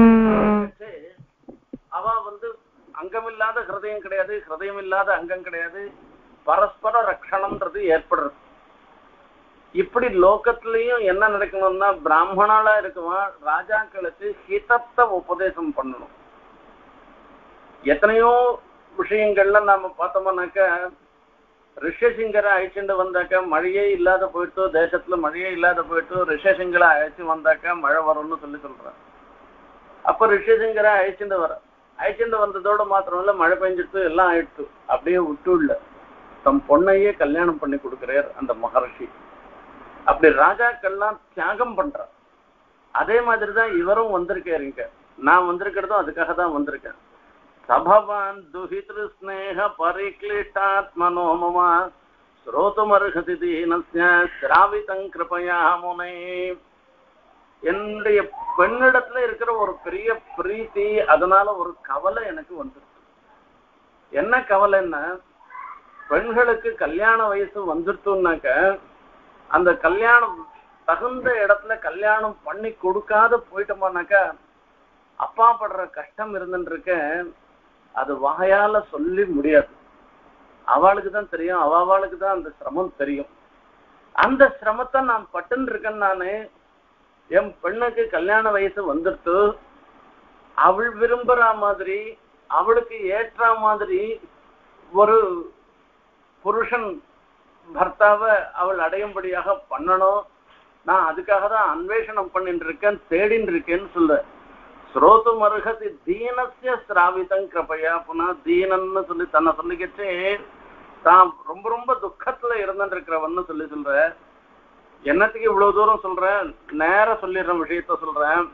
அவ அங்கமில்லாத ஹிருதயம் கிடையாது, ஹிருதயம் இல்லாத அங்கம் கிடையாது, பரஸ்பர ரக்ஷணம்ன்றது ஏற்படுறது. இப்படி லோகத்திலையும் என்ன நடக்கணும்னா பிராமணாலா இருக்குவான் ராஜாக்களுக்கு ஹிதத்தை உபதேசம் பண்ணணும். எத்தனையோ விஷயங்கள்ல நாம பார்த்தோம்னாக்க ரிஷசிங்கரை அழைச்சிட்டு வந்தாக்க மழையே இல்லாத போயிட்டு, தேசத்துல மழையே இல்லாத போயிட்டு ரிஷசிங்கரை அழைச்சி வந்தாக்க மழை வரும்னு சொல்றான். அப்ப ரிஷசிங்கரை அழைச்சிட்டு வந்ததோட மாத்திரம் இல்ல, மழை பெஞ்சிட்டு எல்லாம் ஆயிடுச்சு. அப்படியே விட்டு தம் பொண்ணையே கல்யாணம் பண்ணி கொடுக்கிறார் அந்த மகர்ஷி. அப்படி ராஜாக்கள்லாம் தியாகம் பண்றார். அதே மாதிரிதான் இவரும் வந்திருக்காருங்க. நான் வந்திருக்கிறதும் அதுக்காக தான் வந்திருக்கேன். சபவான் துஹித்ரு ஸ்நேக பரிக்ளிஷ்டாத்மனோ மம ஸ்ரோதுமர்ஹதி தீனஸ்ய ஸ்ராவிதங் கிருபயா முனை. என்னுடைய பெண்ணிடத்துல இருக்கிற ஒரு பெரிய பிரீத்தி, அதனால ஒரு கவலை எனக்கு வந்துருக்கு. என்ன கவலைன்னா பெண்களுக்கு கல்யாண வயசு வந்துருத்துனாக்க அந்த கல்யாணம் தகுந்த இடத்துல கல்யாணம் பண்ணி கொடுக்காத போயிட்டோமானாக்கா அப்பா படுற கஷ்டம் இருந்துருக்க அது வாயால சொல்லி முடியாது. அவளுக்கு தான் தெரியும், அவளுக்கு தான் அந்த சிரமம் தெரியும். அந்த சிரமத்தை நான் பட்டுன்னு இருக்கேன். நானு என் பெண்ணுக்கு கல்யாண வயசு வந்துட்டு அவள் விரும்புற மாதிரி அவளுக்கு ஏற்ற மாதிரி ஒரு புருஷன் பர்த்தாவை அவள் அடையும்படியாக பண்ணணும். நான் அதுக்காக தான் அன்வேஷணம் பண்ணிட்டு இருக்கேன், தேடின்னு இருக்கேன்னு சொல்ற. ஸ்ரோது மருகதி தீனஸ்ய ஸ்ராவிதங் கிருபையா. புனா தீனன்னு சொல்லி தன்னை சொல்லிக்கிட்டு தான் ரொம்ப ரொம்ப துக்கத்துல இருந்துட்டு இருக்கிறவன்னு சொல்ற. என்னத்துக்கு இவ்வளவு தூரம் சொல்றேன், நேர சொல்லிடுற விஷயத்த சொல்றேன்.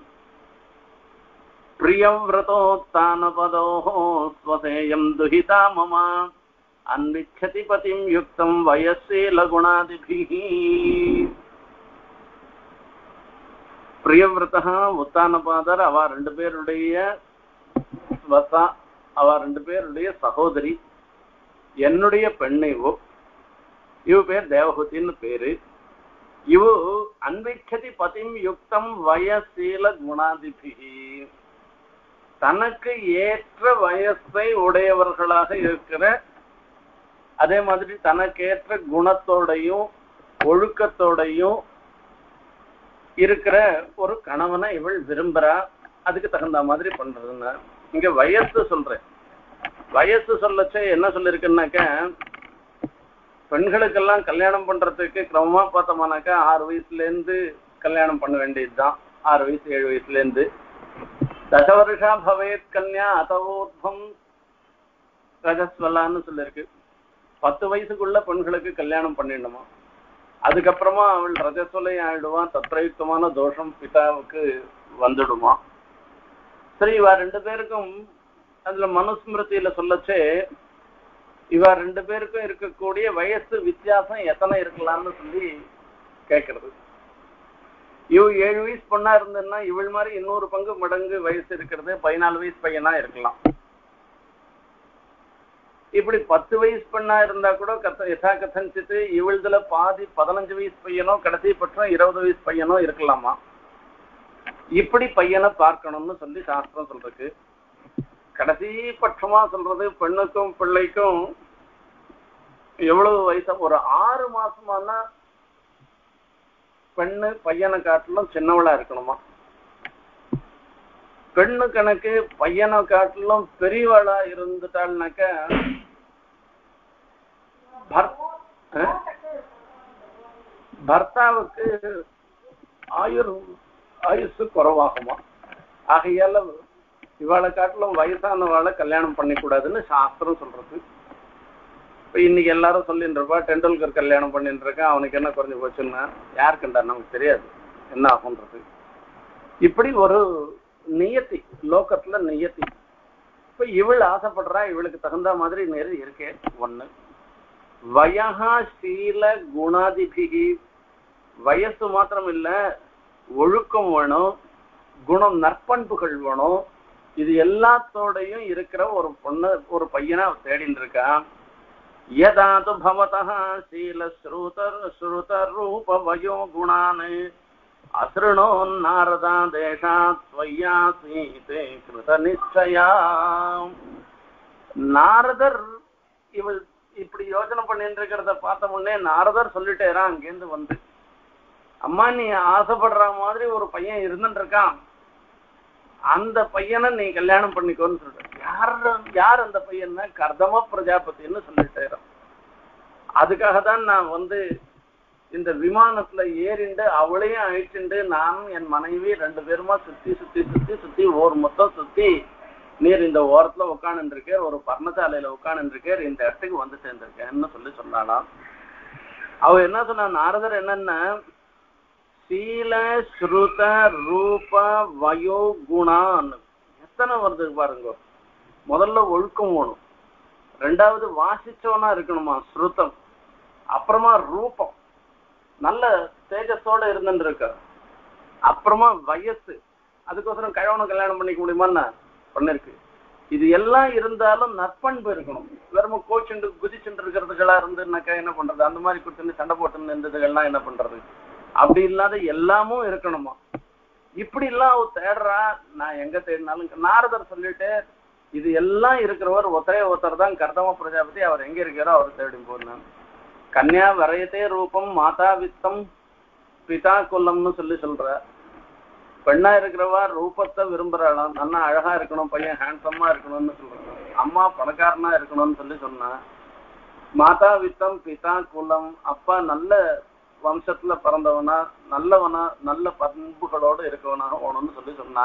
பிரியவிரதோத்தான பதோ ஸ்வசேயம் துஹிதா மமா அன்விச்சதி பதிம் யுக்தம் வயசேல குணாதிபிஹி. பிரியவிரதா உத்தானபாதர் அவ ரெண்டு பேருடைய சகோதரி, என்னுடைய பெண்ணை இவ பேர் தேவஹூதின்னு பேரு. இவ அன்விச்சதி பதிம் யுக்தம் வயசீல குணாதிபிஹி. தனக்கு ஏற்ற வயசை உடையவர்களாக இருக்கிற, அதே மாதிரி தனக்கேற்ற குணத்தோடையும் ஒழுக்கத்தோடையும் இருக்கிற ஒரு கணவனை இவள் விரும்புறா. அதுக்கு தகுந்த மாதிரி பண்றதுன்னா இங்க வயசு சொல்றேன். வயசு சொல்லச்சே என்ன சொல்லிருக்குன்னாக்க பெண்களுக்கெல்லாம் கல்யாணம் பண்றதுக்கு கிரமமா பார்த்தோம்னாக்கா 6 வயசுல இருந்து கல்யாணம் பண்ண வேண்டியதுதான். 6 வயசு 7 வயசுல இருந்து தசவருஷா பவேத் கன்யா அதவோர்தம் ரஜஸ்வலான்னு சொல்லிருக்கு. 10 வயசுக்குள்ள பெண்களுக்கு கல்யாணம் பண்ணிடணுமா. அதுக்கப்புறமா அவள் ரஜஸ்வலையும் ஆயிடுவான், தத்ரயுக்தமான தோஷம் பிதாவுக்கு வந்துடுமா. சரி, இவ ரெண்டு பேருக்கும் அதுல மனுஸ்மிருதியில சொல்லச்சே இவ ரெண்டு பேருக்கும் இருக்கக்கூடிய வயசு வித்தியாசம் எத்தனை இருக்கலாம்னு சொல்லி கேட்கறது. இவ 7 வயசு பொண்ணா இருந்ததுன்னா இவள் மாதிரி 200 பங்கு மடங்கு வயசு இருக்கிறது 14 வயசு பையனா இருக்கலாம். இப்படி 10 வயசு பெண்ணா இருந்தா கூட யதா கதஞ்சித்து இவள்துல பாதி 15 வயசு பையனோ கடைசி பட்சம் 20 வயசு பையனோ இருக்கலாமா. இப்படி பையனை பார்க்கணும்னு சொல்லி சாஸ்திரம் சொல்றதுக்கு. கடைசி பட்சமா சொல்றது பெண்ணுக்கும் பிள்ளைக்கும் எவ்வளவு வயசு, ஒரு 6 மாசமானா பெண்ணு பையனை காட்டிலும் சின்னவளா இருக்கணுமா. பெண்ணு கணக்கு பையனை காட்டிலும் பெரியவளா இருந்துட்டாள்னாக்க பர்த்தாவுக்கு ஆயுசு குறைவாகுமா. ஆகையால இவாளை காட்டிலும் வயசானவாளை கல்யாணம் பண்ணிக்கூடாதுன்னு சாஸ்திரம் சொல்றது. இப்போ இன்னைக்கு எல்லாரும் சொல்லிட்டு இருப்பா டெண்டுல்கர் கல்யாணம் பண்ணிட்டு இருக்கேன், அவனுக்கு என்ன குறைஞ்சி போச்சுன்னா யாருக்குண்டா நமக்கு தெரியாது என்ன ஆகுன்றது. இப்படி ஒரு நியத்தி, லோகத்துல நியத்தி. இப்ப இவள் ஆசைப்படுறா, இவளுக்கு தகுந்த மாதிரி நேரு இருக்கே. ஒண்ணு வயஹா சீல குணாதிபிகி, வயசு மாத்திரம் இல்ல, ஒழுக்கம் வேணும், குணம் நற்பண்புகள் வேணும். இது எல்லாத்தோடையும் இருக்கிற ஒரு பொண்ணு ஒரு பையனை தேடின்னு இருக்கான். யதாது பவதஹ சீல ஸ்ருதர் ரூப வயோ குணான் அஸ்ருணோ நாரதா தேசாத் ஸ்வய்யாசீதே கிருத நிச்சயா. நாரதர் இவள் இப்படி யோசனை பண்ணிட்டு இருக்கிறத பார்த்த முன்னே நாரதர் சொல்லிட்டேரா அங்கேருந்து வந்து, அம்மா நீ ஆசைப்படுற மாதிரி ஒரு பையன் இருந்துட்டு இருக்கான், அந்த பையனை நீ கல்யாணம் பண்ணிக்கோன்னு சொல்ற. யார் அந்த பையன்னா கர்தம பிரஜாபதினு சொல்லிட்டேன். அதுக்காக தான் நான் வந்து இந்த விமானத்துல ஏறிண்டு அவளையும் அழிச்சுண்டு நானும் என் மனைவி 2 பேருமா சுத்தி சுத்தி சுத்தி சுத்தி ஓர் மொத்தம் சுத்தி நீர் இந்த ஓரத்துல உட்காந்து இருக்கார், ஒரு பர்ணசாலையில உட்காந்து இருக்கார், இந்த இடத்துக்கு வந்து சேர்ந்திருக்கேன்னு சொல்லி சொன்னாலாம். அவ என்ன சொன்னா, நாரதர் என்னன்னா சீல ஸ்ருத ரூப வயோ குணான் எத்தனை வருது பாருங்க. முதல்ல ஒழுக்கம் வேணும், 2வது வாசிச்சவனா இருக்கணுமா ஸ்ருதம், அப்புறமா ரூபம் நல்ல தேஜஸோட இருந்துட்டு இருக்க, அப்புறமா வயசு, அதுக்கோசரம் கழவனை கல்யாணம் பண்ணிக்க முடியுமான்னு பண்ணிருக்கு. இது எல்லாம் இருந்தாலும் நற்பண்பு இருக்கணும். வெறும் கோச்சுண்டு குதிச்சுட்டு இருக்கிறதுகளா இருந்துனாக்கா என்ன பண்றது, அந்த மாதிரி குடிச்சுட்டு சண்டை போட்டு இருந்ததுகள்லாம் என்ன பண்றது, அப்படி இல்லாத எல்லாமும் இருக்கணுமா. இப்படி எல்லாம் அவ தேடுறா. நான் எங்க தேடினாலும் நாரதர் சொல்லிட்டு இது எல்லாம் இருக்கிறவர் ஒருத்தர் தான் கர்தம பிரஜாபதி, அவர் எங்க இருக்கிறோ அவர் தேடி போனான். கன்யா வரையத்தே ரூபம் மாதா வித்தம் பிதா குலம்னு சொல்ற. பெண்ணா இருக்கிறவா ரூபத்தை விரும்புறாளாம், நல்லா அழகா இருக்கணும், பையன் ஹேண்ட்ஸமா இருக்கணும்னு சொல்றாங்க. அம்மா பணக்காரனா இருக்கணும்னு சொன்னா. மாதா வித்தம் பிதா குலம், அப்பா நல்ல வம்சத்துல பிறந்தவனா, நல்லவனா, நல்ல பண்புகளோடு இருக்கவனா ஓணும்னு சொன்னா.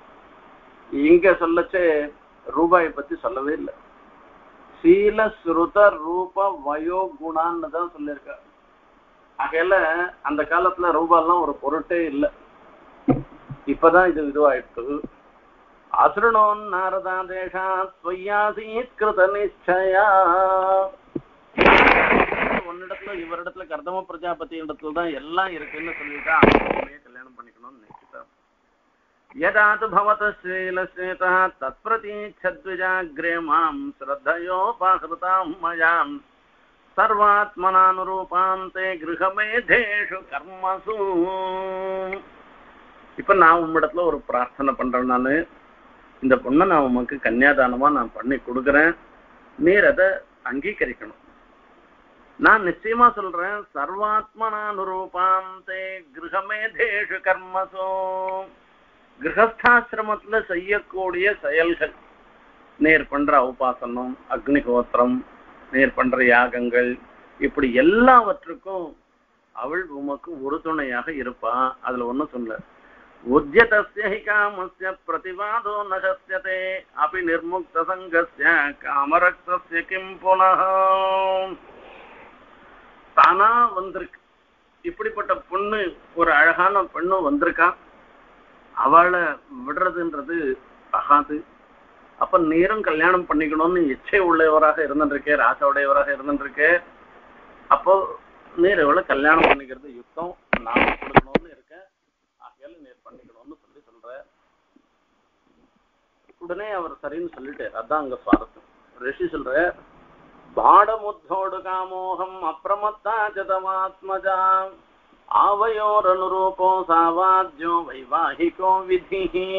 இங்க சொல்லச்சே ரூபாயை பத்தி சொல்லவே இல்லை. சீல ஸ்ருத ரூப வயோ குணான்னு தான் சொல்லியிருக்க. ஆகையில அந்த காலத்துல ரூபாலாம் ஒரு பொருட்டே இல்லை, இப்பதான் இதுவாயிட்டு. அசுரணோன் நாரதா தேசா ஸ்வய்யாசீத் கிருத நிச்சயா. ஒன்னிடத்துல இவரிடத்துல கர்தம பிரஜாபதி இடத்துல தான் எல்லாம் இருக்குன்னு சொல்லிட்டு அவனையே கல்யாணம் பண்ணிக்கணும்னு நினைச்சுட்டான். யதாது பவத ஸ்ரீலஸ்வேதா தத்ப்ரதீச்சத்விஜாக்ரே மாம் ஸ்ரத்தயோபாஹ்ருதாம் மயாம் சர்வாத்மனானுரூபாம் தே கிருஹமேதேஷு கர்மசு. இப்ப நான் உம்மிடத்துல ஒரு பிரார்த்தனை பண்றேன். நானு இந்த பொண்ணை நான் உமக்கு கன்னியாதானமா நான் பண்ணி கொடுக்குறேன், நீர் அதை அங்கீகரிக்கணும். நான் நிச்சயமா சொல்றேன், சர்வாத்மனானுரூபாம் தே கிருஹமேதேஷு கர்மசு. கிரகஸ்தாசிரமத்துல செய்யக்கூடிய செயல்கள், நேர் பண்ற உபாசனம், அக்னிஹோத்திரம், நேர் பண்ற யாகங்கள், இப்படி எல்லாவற்றுக்கும் அவள் உமக்கு உறுதுணையாக இருப்பா. அதுல ஒன்னும் சொல்ல. உத்யதஸ்ய ஹி காமஸ்ய பிரதிவாதோ நகஸ்யதே அபி நிர்முக்த சங்கஸ்ய காமரக்தஸ்ய கிம் புனஹ. தானா வந்திருக்கு இப்படிப்பட்ட பொண்ணு, ஒரு அழகான பெண்ணும் வந்திருக்கா, அவளை விடுறதுன்றது ஆகாது. அப்ப நீரும் கல்யாணம் பண்ணிக்கணும்னு இச்சை உள்ளவராக இருந்துருக்கே, ஆசை உடையவராக இருந்துருக்கே, அப்போ நீர் இவளை கல்யாணம் பண்ணிக்கிறது யுத்தம், நான் கொடுக்கணும்னு இருக்கேன், ஆகையால நீர் பண்ணிக்கணும்னு சொல்ற. உடனே அவர் சரின்னு சொல்லிட்டார். அதான் அங்க சுவாரஸ்யம். ரிஷி சொல்ற, பாடமுத்தோடு காமோகம் அப்பிரமத்தா ஜதமாத்மஜா ஆவயோரனுரூபோ சாவாத்யோ வைவாஹிகோ விதி.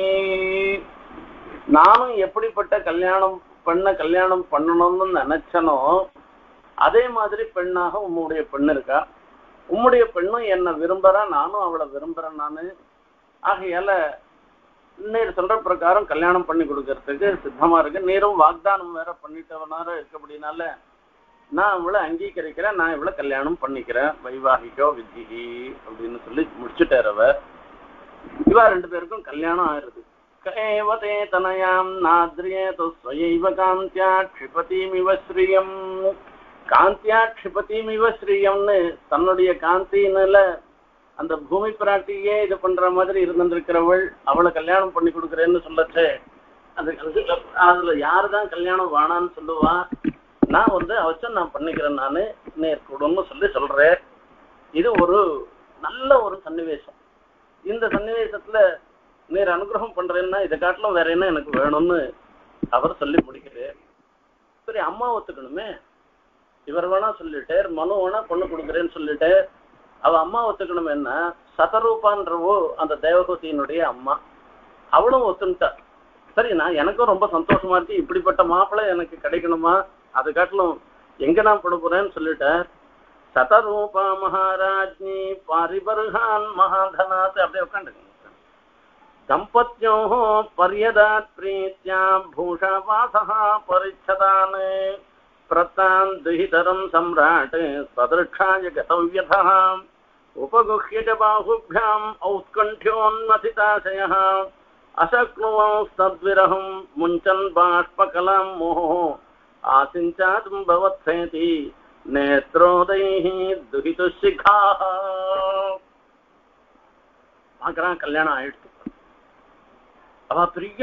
நானும் எப்படிப்பட்ட கல்யாணம் பண்ணணும்னு நினைச்சனோ அதே மாதிரி பெண்ணாக உம்முடைய பெண் இருக்கா. உம்முடைய பெண்ணும் என்ன விரும்புறா, நானும் அவளை விரும்புறேன். நானு ஆகையால நீர் சொல்ற பிரகாரம் கல்யாணம் பண்ணி கொடுக்கறதுக்கு சித்தமா இருக்கு. நீரும் வாக்தானம் வேற பண்ணிட்டவனார இருக்கபடினால நான் இவளை அங்கீகரிக்கிறேன், நான் இவளை கல்யாணம் பண்ணிக்கிறேன், வைவாகிகோ வித்திகி அப்படின்னு சொல்லி முடிச்சுட்டார். அவர் இவா 2 பேருக்கும் கல்யாணம் ஆயிருது. கேவதே தனயாம் நாத்ரியேது ஸ்வயைவ காந்தியா க்ஷிபதிமிவ ஸ்ரீயம் காந்தியா க்ஷிபதிமிவ ஸ்ரீயம்னு தன்னுடைய காந்தியினால அந்த பூமி பிராட்டியே இது பண்ற மாதிரி இருந்திருக்கிறவள் அவளை கல்யாணம் பண்ணி கொடுக்குறேன்னு சொல்லச்சே அதுல யாருதான் கல்யாணம் வேணான்னு சொல்லுவா? நான் அவச்சம் நான் பண்ணிக்கிறேன், நானு நேர்கூடன்னு சொல்றேன். இது ஒரு நல்ல ஒரு சன்னிவேசம். இந்த சன்னிவேசத்துல நீர் அனுகிரகம் பண்றேன்னா இதை காட்டிலும் வேற என்ன எனக்கு வேணும்னு அவர் சொல்லி முடிக்கிறார். சரி, அம்மா ஒத்துக்கணுமே. இவர் வேணா சொல்லிட்டார், மனு வேணா பொண்ணு கொடுக்குறேன்னு சொல்லிட்டு அவ அம்மா ஒத்துக்கணுமேன்னா சதரூபான்றவோ அந்த தேவகூதியினுடைய அம்மா அவளும் ஒத்துட்டா. சரி, நான் எனக்கும் ரொம்ப சந்தோஷமா இருக்கு, இப்படிப்பட்ட மாப்பிள்ளை எனக்கு கிடைக்கணுமா, அது காட்டிலும் எங்க நான் பண்ண போறேன்னு சொல்லிட்டேன். சதரூபா மகாராஜ்னி பாரிபர்ஹான் மகாதனாத் அப்படியே உட்காந்துங்க. தம்பத்யோ பரியதாத் பிரீத்யா பூஷாவாசா பரிச்சதான் பிரத்தான் துஹிதரம் சம்ராட் சதர்ஷாய கதவ்யதா உபகுஹ்ய பாஹுभ्याम् औत्कण्ठ्योन्मथिताशयः अशक्नुवंस्तद्विरहं मुञ्चन् बाष्पकलां मोहो आसिञ्चातुं भवत्सेति नेत्रोदैः दुहितुशिखाः. பார்க்குறான், கல்யாணம் ஆயிடுச்சு. அவ பெரிய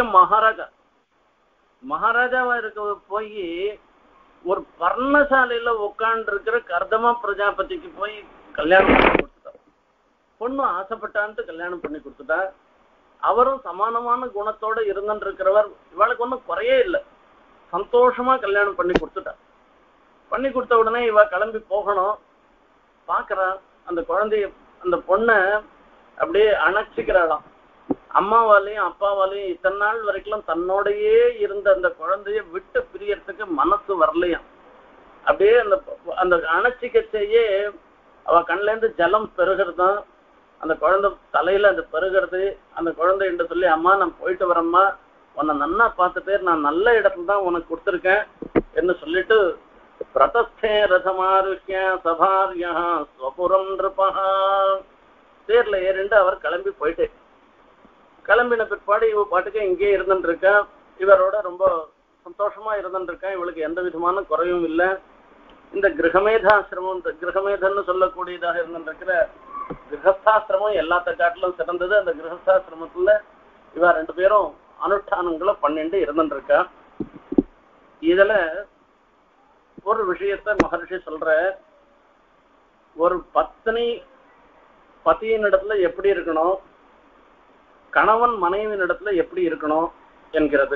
மகாராஜாவா இருக்க போய் ஒரு பர்ணசாலையில உட்கார்ந்து இருக்கிற கர்தமா பிரஜாபதிக்கு போய் கல்யாணம் பண்ணி கொடுத்துட்டா. பொண்ணு ஆசைப்பட்டான்ட்டு கல்யாணம் பண்ணி கொடுத்துட்டா. அவரும் சமானமான குணத்தோட இருந்துட்டு இருக்கிறவர், இவளுக்கு ஒன்றும் குறையே இல்லை, சந்தோஷமா கல்யாணம் பண்ணி கொடுத்துட்டா. பண்ணி கொடுத்த உடனே இவ கிளம்பி போகணும். பாக்குறான் அந்த குழந்தைய, அந்த பொண்ணை அப்படியே அணைச்சிக்கிறாளாம். அம்மாவாலையும் அப்பாவாலையும் இத்தனை நாள் வரைக்கும் தன்னோடையே இருந்த அந்த குழந்தைய விட்டு பிரியறதுக்கு மனசு வரலையாம். அப்படியே அந்த அந்த அணைச்சிக்கச்சையே அவ கண்ல இருந்து ஜலம் பெருகிறதான், அந்த குழந்தை தலையில அந்த பெருகிறது. அந்த குழந்தை என்று சொல்லி, அம்மா நான் போயிட்டு வரேம்மா, உன்னை நன்னா பார்த்துட்டு நான் நல்ல இடத்துல தான் உனக்கு கொடுத்துருக்கேன் என்று சொல்லிட்டு பிரதஸ்தே ரதமாருஷ்ய சபாரியா ஸ்வபுரம் நிருபஹா தேர்ல ஏறிண்டு அவர் கிளம்பி போயிட்டு, கிளம்பின பிற்பாடு இவ பாட்டுக்கு இங்கே இருந்துட்டு இருக்கா. இவரோட ரொம்ப சந்தோஷமா இருந்துட்டு இருக்கா. இவளுக்கு எந்த விதமான குறையும் இல்லை. இந்த கிரகமேதாசிரமம், இந்த கிரகமேதன்னு சொல்லக்கூடியதாக இருந்துருக்கிற கிரகஸ்தாசிரமம் எல்லாத்த காட்டிலும் சிறந்தது. அந்த கிரகஸ்தாசிரமத்துல இவ ரெண்டு பேரும் அனுஷ்டானங்களை பண்ணிட்டு இருந்துட்டு இருக்கா. இதுல ஒரு விஷயத்த மகர்ஷி சொல்ற, ஒரு பத்னி பத்தியின் இடத்துல எப்படி இருக்கணும், கணவன் மனைவியின் இடத்துல எப்படி இருக்கணும் என்கிறது.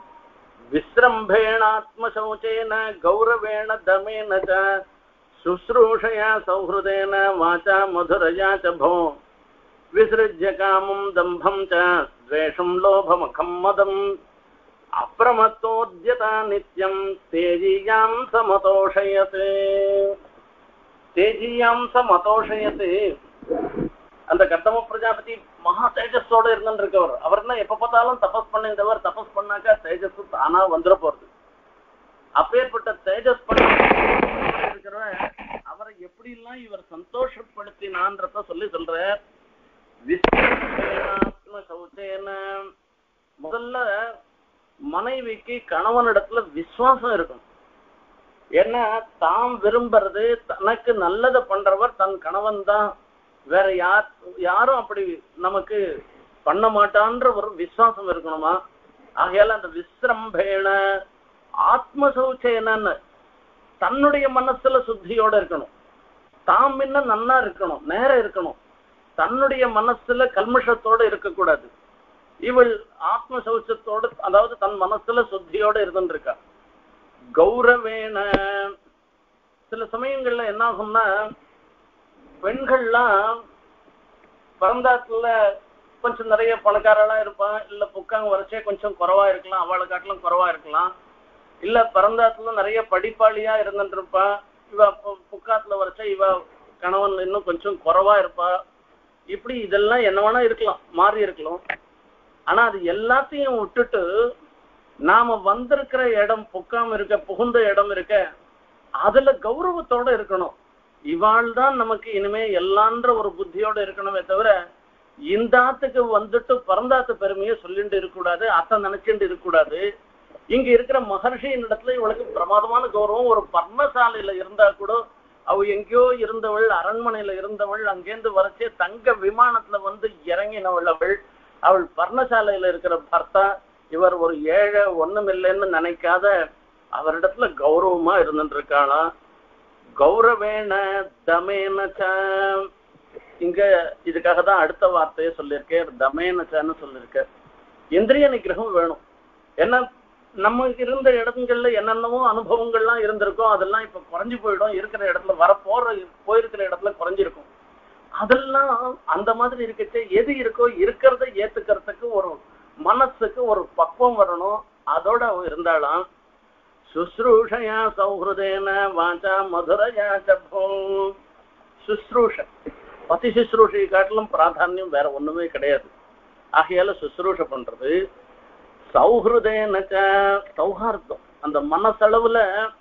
விஸ்ரம்பேணாத்மசௌச்சேன கௌரவேண தமேன ச சுஸ்ரூஷயா சௌஹ்ருதேன வாசா மதுரயா ச போ விஸ்ருஜ்ய காமம் தம்பம் ச துவேஷம் லோபமகம் மதம் அப்ரமத்தோத்யதா நித்யம் தேஜியாம் சமதோஷயதே. தேஜியாம் சமதோஷயதே. அந்த கர்தம பிரஜாபதி மகா தேஜஸோட இருந்துட்டு இருக்கவர். அவர்னா எப்ப பார்த்தாலும் தபஸ் பண்ணின்றவர். தபஸ் பண்ணாக்கா தேஜஸ் தானா வந்துட போறது. அப்பேற்பட்ட தேஜஸ் பண்ண இருக்கிறவர் அவரை எப்படி எல்லாம் இவர் சந்தோஷப்படுத்தினான்றத சொல்ற. முதல்ல மனைவிக்கு கணவனிடத்துல விசுவாசம் இருக்கும். ஏன்னா தாம் விரும்புறது, தனக்கு நல்லதை பண்றவர் தன் கணவன் தான், வேற யாரும் அப்படி நமக்கு பண்ண மாட்டான்ற ஒரு விசுவாசம் இருக்கணுமா. ஆகையால அந்த விஸ்ரம்பேண ஆத்மசௌச்சேனன்னு தன்னுடைய மனசுல சுத்தியோட இருக்கணும். தாம் இன்னும் நன்னா இருக்கணும், நேரம் இருக்கணும். தன்னுடைய மனசுல கல்மஷத்தோட இருக்கக்கூடாது. இவள் ஆத்ம சௌச்சத்தோடு, அதாவது தன் மனசுல சுத்தியோட இருந்துட்டு இருக்கா. கௌரவேன சில சமயங்கள்ல என்ன ஆகும்னா, பெண்கள்லாம் பிறந்தாத்துல கொஞ்சம் நிறைய பணக்காரெல்லாம் இருப்பான், இல்ல புக்காங்க வரைச்சே கொஞ்சம் குறைவா இருக்கலாம், அவளை காட்டிலும் குறைவா இருக்கலாம். இல்ல பிறந்தாத்துல நிறைய படிப்பாளியா இருந்துட்டு இருப்பா, இவ புக்காத்துல வரைச்சா இவ கணவன் இன்னும் கொஞ்சம் குறைவா இருப்பா. இப்படி இதெல்லாம் என்ன வேணா இருக்கலாம், மாறி இருக்கலாம். ஆனா அது எல்லாத்தையும் விட்டுட்டு நாம வந்திருக்கிற இடம், புக்காம இருக்க புகுந்த இடம் இருக்க, அதுல கௌரவத்தோட இருக்கணும். இவாள் தான் நமக்கு இனிமே எல்லான்ற ஒரு புத்தியோட இருக்கணுமே தவிர, இந்த ஆத்துக்கு வந்துட்டு பிறந்தாத்து பெருமையை சொல்லிட்டு இருக்கக்கூடாது, அத்தை நினைச்சுட்டு இருக்கக்கூடாது. இங்க இருக்கிற மகர்ஷியின் இடத்துல இவளுக்கு பிரமாதமான கௌரவம். ஒரு பர்ணசாலையில இருந்தா கூட அவ எங்கேயோ இருந்தவள், அரண்மனையில இருந்தவள், அங்கேருந்து வரச்சே தங்க விமானத்துல வந்து இறங்கினவள் அவள். அவள் பர்ணசாலையில இருக்கிற பர்த்தா இவர் ஒரு ஏழை ஒண்ணுமில்லைன்னு நினைக்காத அவரிடத்துல கௌரவமா இருந்துட்டு இருக்காளாம். கௌரவேன தமேனச்ச, இங்க இதுக்காக தான் அடுத்த வார்த்தையை சொல்லியிருக்கேன், தமேனச்சான்னு சொல்லியிருக்க. இந்திரிய நிகிரகம் வேணும். ஏன்னா நம்ம இருந்த இடங்கள்ல என்னென்னவோ அனுபவங்கள்லாம் இருந்திருக்கும், அதெல்லாம் இப்ப குறைஞ்சு போயிடும். இருக்கிற இடத்துல போயிருக்கிற இடத்துல குறைஞ்சிருக்கும். அதெல்லாம் அந்த மாதிரி இருக்கச்சே எது இருக்கோ இருக்கிறத ஏத்துக்கிறதுக்கு ஒரு மனசுக்கு ஒரு பக்குவம் வரணும். அதோட அவ இருந்தாலாம். சுஸ்ரூஷயா சௌஹிருதேன வாச்சா மதுரையா சப்போ. சுஸ்ரூஷ பதி சுஸ்ரூஷை காட்டிலும் பிராதானியம் வேற ஒண்ணுமே கிடையாது. ஆகையால சுஸ்ரூஷ பண்றது. சௌஹிருதேனச்ச சௌஹார்தம், அந்த மனசளவுல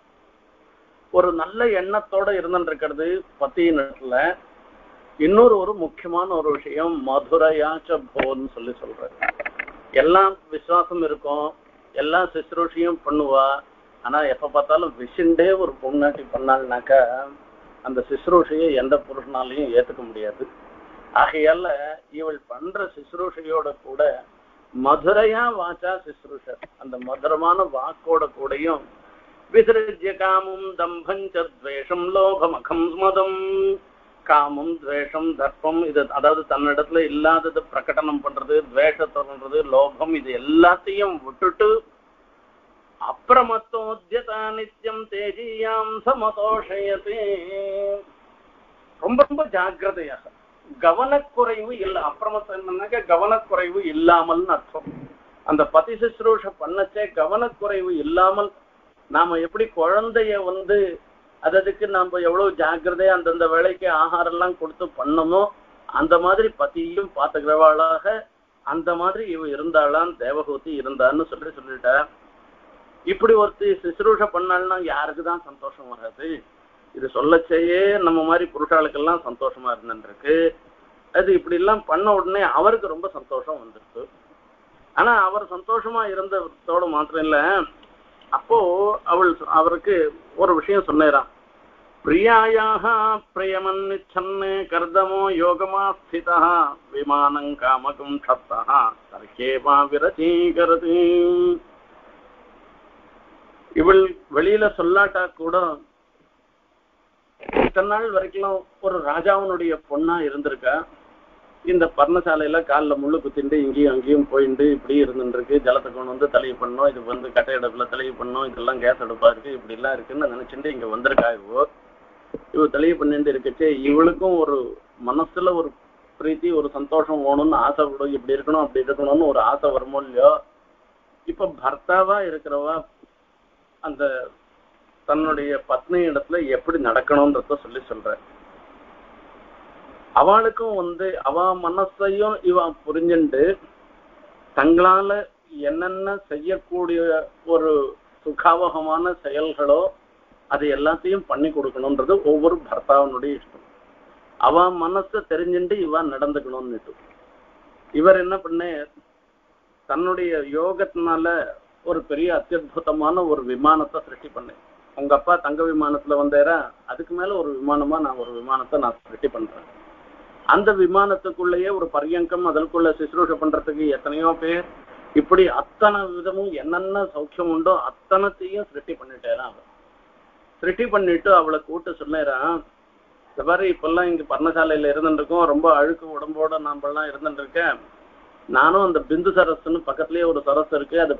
ஒரு நல்ல எண்ணத்தோட இருந்துருக்கிறது பத்தியின் இடத்துல. இன்னொரு ஒரு முக்கியமான ஒரு விஷயம் மதுரையாச்ச போன்னு சொல்றாரு. எல்லாம் விசுவாசம் இருக்கும், எல்லாம் சுஸ்ரூஷையும் பண்ணுவா. ஆனா எப்ப பார்த்தாலும் விஷண்டே ஒரு பொண்ணாட்டி பண்ணாள்னாக்கா அந்த சுஸ்ரூஷையை எந்த புருஷனாலையும் ஏத்துக்க முடியாது. ஆகையால இவள் பண்ற சுஸ்ரூஷையோட கூட மதுரையா வாச்சா சுஸ்ரூஷர், அந்த மதுரமான வாக்கோட கூடயும் விசிருஜ்ய காமம் தம்பஞ்ச துவேஷம் லோகம் அகம்ஸ்மதம். காமம் துவேஷம் தர்ப்பம், இது அதாவது தன்னிடத்துல இல்லாதது பிரகடனம் பண்றது, துவேஷத்தை பண்றது, லோகம், இது எல்லாத்தையும் விட்டுட்டு அப்பிரமத்தோத்யதா நித்யம் தேஜியாம் சமதோஷயதே. ரொம்ப ரொம்ப ஜாக்கிரதையாக, கவனக்குறைவு இல்ல. அப்பிரமத்தம்னாக்க கவனக்குறைவு இல்லாமல்னு அர்த்தம். அந்த பதி சுஸ்ரூஷ பண்ணச்சே கவனக்குறைவு இல்லாமல் நாம எப்படி குழந்தைய வந்து அதுக்கு நாம எவ்வளவு ஜாக்கிரதையா அந்தந்த வேலைக்கு ஆகாரம் எல்லாம் கொடுத்து பண்ணமோ அந்த மாதிரி பத்தியும் பார்த்துக்கிறவாளாக அந்த மாதிரி இவ இருந்தாலாம் தேவகூதி இருந்தான்னு சொல்லிட்டா. இப்படி ஒருத்தி சுஸ்ரூஷ பண்ணாள்னா யாருக்குதான் சந்தோஷம் வராது? இது சொல்லச்சேயே நம்ம மாதிரி புருஷாளுக்கெல்லாம் சந்தோஷமா இருந்துருக்கு. அது இப்படி எல்லாம் பண்ண உடனே அவருக்கு ரொம்ப சந்தோஷம் வந்துருக்கு. ஆனா அவர் சந்தோஷமா இருந்ததோடு மாத்திரம் இல்ல, அப்போ அவருக்கு ஒரு விஷயம் சொன்னாராம். பிரியாயாக பிரியமன்னிச்சன்னு கர்தமோ யோகமா ஸ்திதா விமானம் காமகம் ஷப்தா தர்க்கேவா விரசீகரது. இவள் வெளியில சொல்லாட்டா கூட இத்தனை நாள் வரைக்கும் ஒரு ராஜாவனுடைய பொண்ணா இருந்திருக்கா. இந்த பர்ணசாலையில காலில் முள்ளு குத்திண்டு இங்கேயும் அங்கேயும் போயிட்டு இப்படி இருந்துருக்கு. ஜலத்தை கொண்டு வந்து தலையை பண்ணோம், இது வந்து கட்டை அடுப்புல தலையை பண்ணோம், இதெல்லாம் கேஸ் அடுப்பா இருக்கு, இப்படி எல்லாம் இருக்குன்னு நினைச்சுட்டு இங்க வந்திருக்கா. இவ தலையை பண்ணிட்டு இருக்கச்சே இவளுக்கும் ஒரு மனசுல ஒரு பிரீத்தி, ஒரு சந்தோஷம் வேணும்னு ஆசைப்படும். இப்படி இருக்கணும் அப்படி இருக்கணும்னு ஒரு ஆசை வருமோ இல்லையோ. இப்ப பர்த்தாவா இருக்கிறவா அந்த தன்னுடைய பத்னி இடத்துல எப்படி நடக்கணும்ன்றத சொல்ற. அவளுக்கும் வந்து அவ மனசையும் இவ புரிஞ்சுண்டு தங்களால என்னென்ன செய்யக்கூடிய ஒரு சுகாவகமான செயல்களோ அது எல்லாத்தையும் பண்ணி கொடுக்கணும்ன்றது ஒவ்வொரு பர்த்தாவனுடைய இஷ்டம். அவ மனசை தெரிஞ்சுட்டு இவ நடந்துக்கணும்னு. இவர் என்ன பண்ண, தன்னுடைய யோகத்தினால ஒரு பெரிய அத்தியுதமான ஒரு விமானத்தை சிருஷ்டி பண்ணேன். உங்க அப்பா தங்க விமானத்துல வந்தேரா, அதுக்கு மேல ஒரு விமானமா நான் ஒரு விமானத்தை நான் சிருஷ்டி பண்றேன். அந்த விமானத்துக்குள்ளேயே ஒரு பரியங்கம், அதற்குள்ள சுசுரூஷ பண்றதுக்கு எத்தனையோ பேர், இப்படி அத்தனை விதமும் என்னென்ன சௌக்கியம் உண்டோ அத்தனத்தையும் சிருஷ்டி பண்ணிட்டேரான். அவன் சிருஷ்டி பண்ணிட்டு அவளை கூட்டு சொன்னேரான், இந்த மாதிரி இப்பெல்லாம் இங்க பர்ணசாலையில இருந்துருக்கோம், ரொம்ப அழுக்கு உடம்போட நாமெல்லாம் இருந்துட்டு இருக்கேன். நானும் அந்த பிந்து சரஸ்ன்னு பக்கத்துலயே ஒரு சரஸ் இருக்கு, அது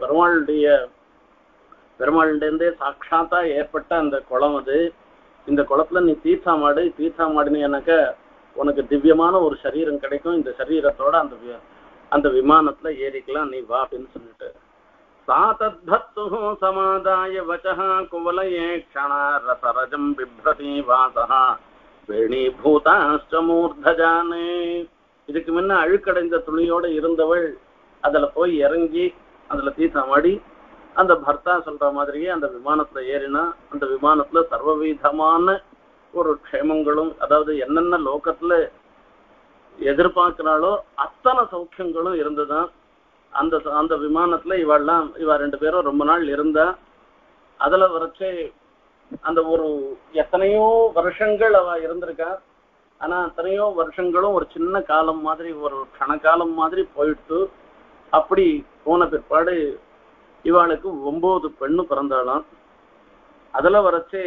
பெருமாள்டே சாட்சாத்தா ஏற்பட்ட அந்த குளம் அது. இந்த குளத்துல நீ தீர்த்தாமாடினேனாக்க உனக்கு திவ்யமான ஒரு சரீரம் கிடைக்கும். இந்த சரீரத்தோட அந்த விமானத்துல ஏறிக்கலாம், நீ வா அப்படின்னு சொல்லிட்டு சாதத்பத்து சமாதாய வச்சஹ குவலயே க்ஷண ரசரஜம் பிப்ரதி வாசஹ வேணீபூதாஸ்ச மூர்தஜானே. இதுக்கு முன்ன அழுக்கடைந்த துணியோட இருந்தவள் அதுல போய் இறங்கி அதுல தீர்த்தாமாடி அந்த பர்த்தா சொல்ற மாதிரியே அந்த விமானத்துல ஏறினா அந்த விமானத்துல சர்வவிதமான ஒரு க்ஷேமங்களும், அதாவது என்னென்ன லோகத்துல எதிர்பார்க்கிறாளோ அத்தனை சௌக்கியங்களும் இருந்துதான். அந்த அந்த விமானத்துல இவ 2 பேரும் ரொம்ப நாள் இருந்தா. அதுல வரைச்சே அந்த ஒரு எத்தனையோ வருஷங்கள் அவ இருந்திருக்கா. ஆனா அத்தனையோ வருஷங்களும் ஒரு சின்ன காலம் மாதிரி, ஒரு கணக்காலம் மாதிரி போயிட்டு அப்படி போன பிற்பாடு இவாளுக்கு 9 பெண்ணு பிறந்தாளாம். அதுல வரைச்சே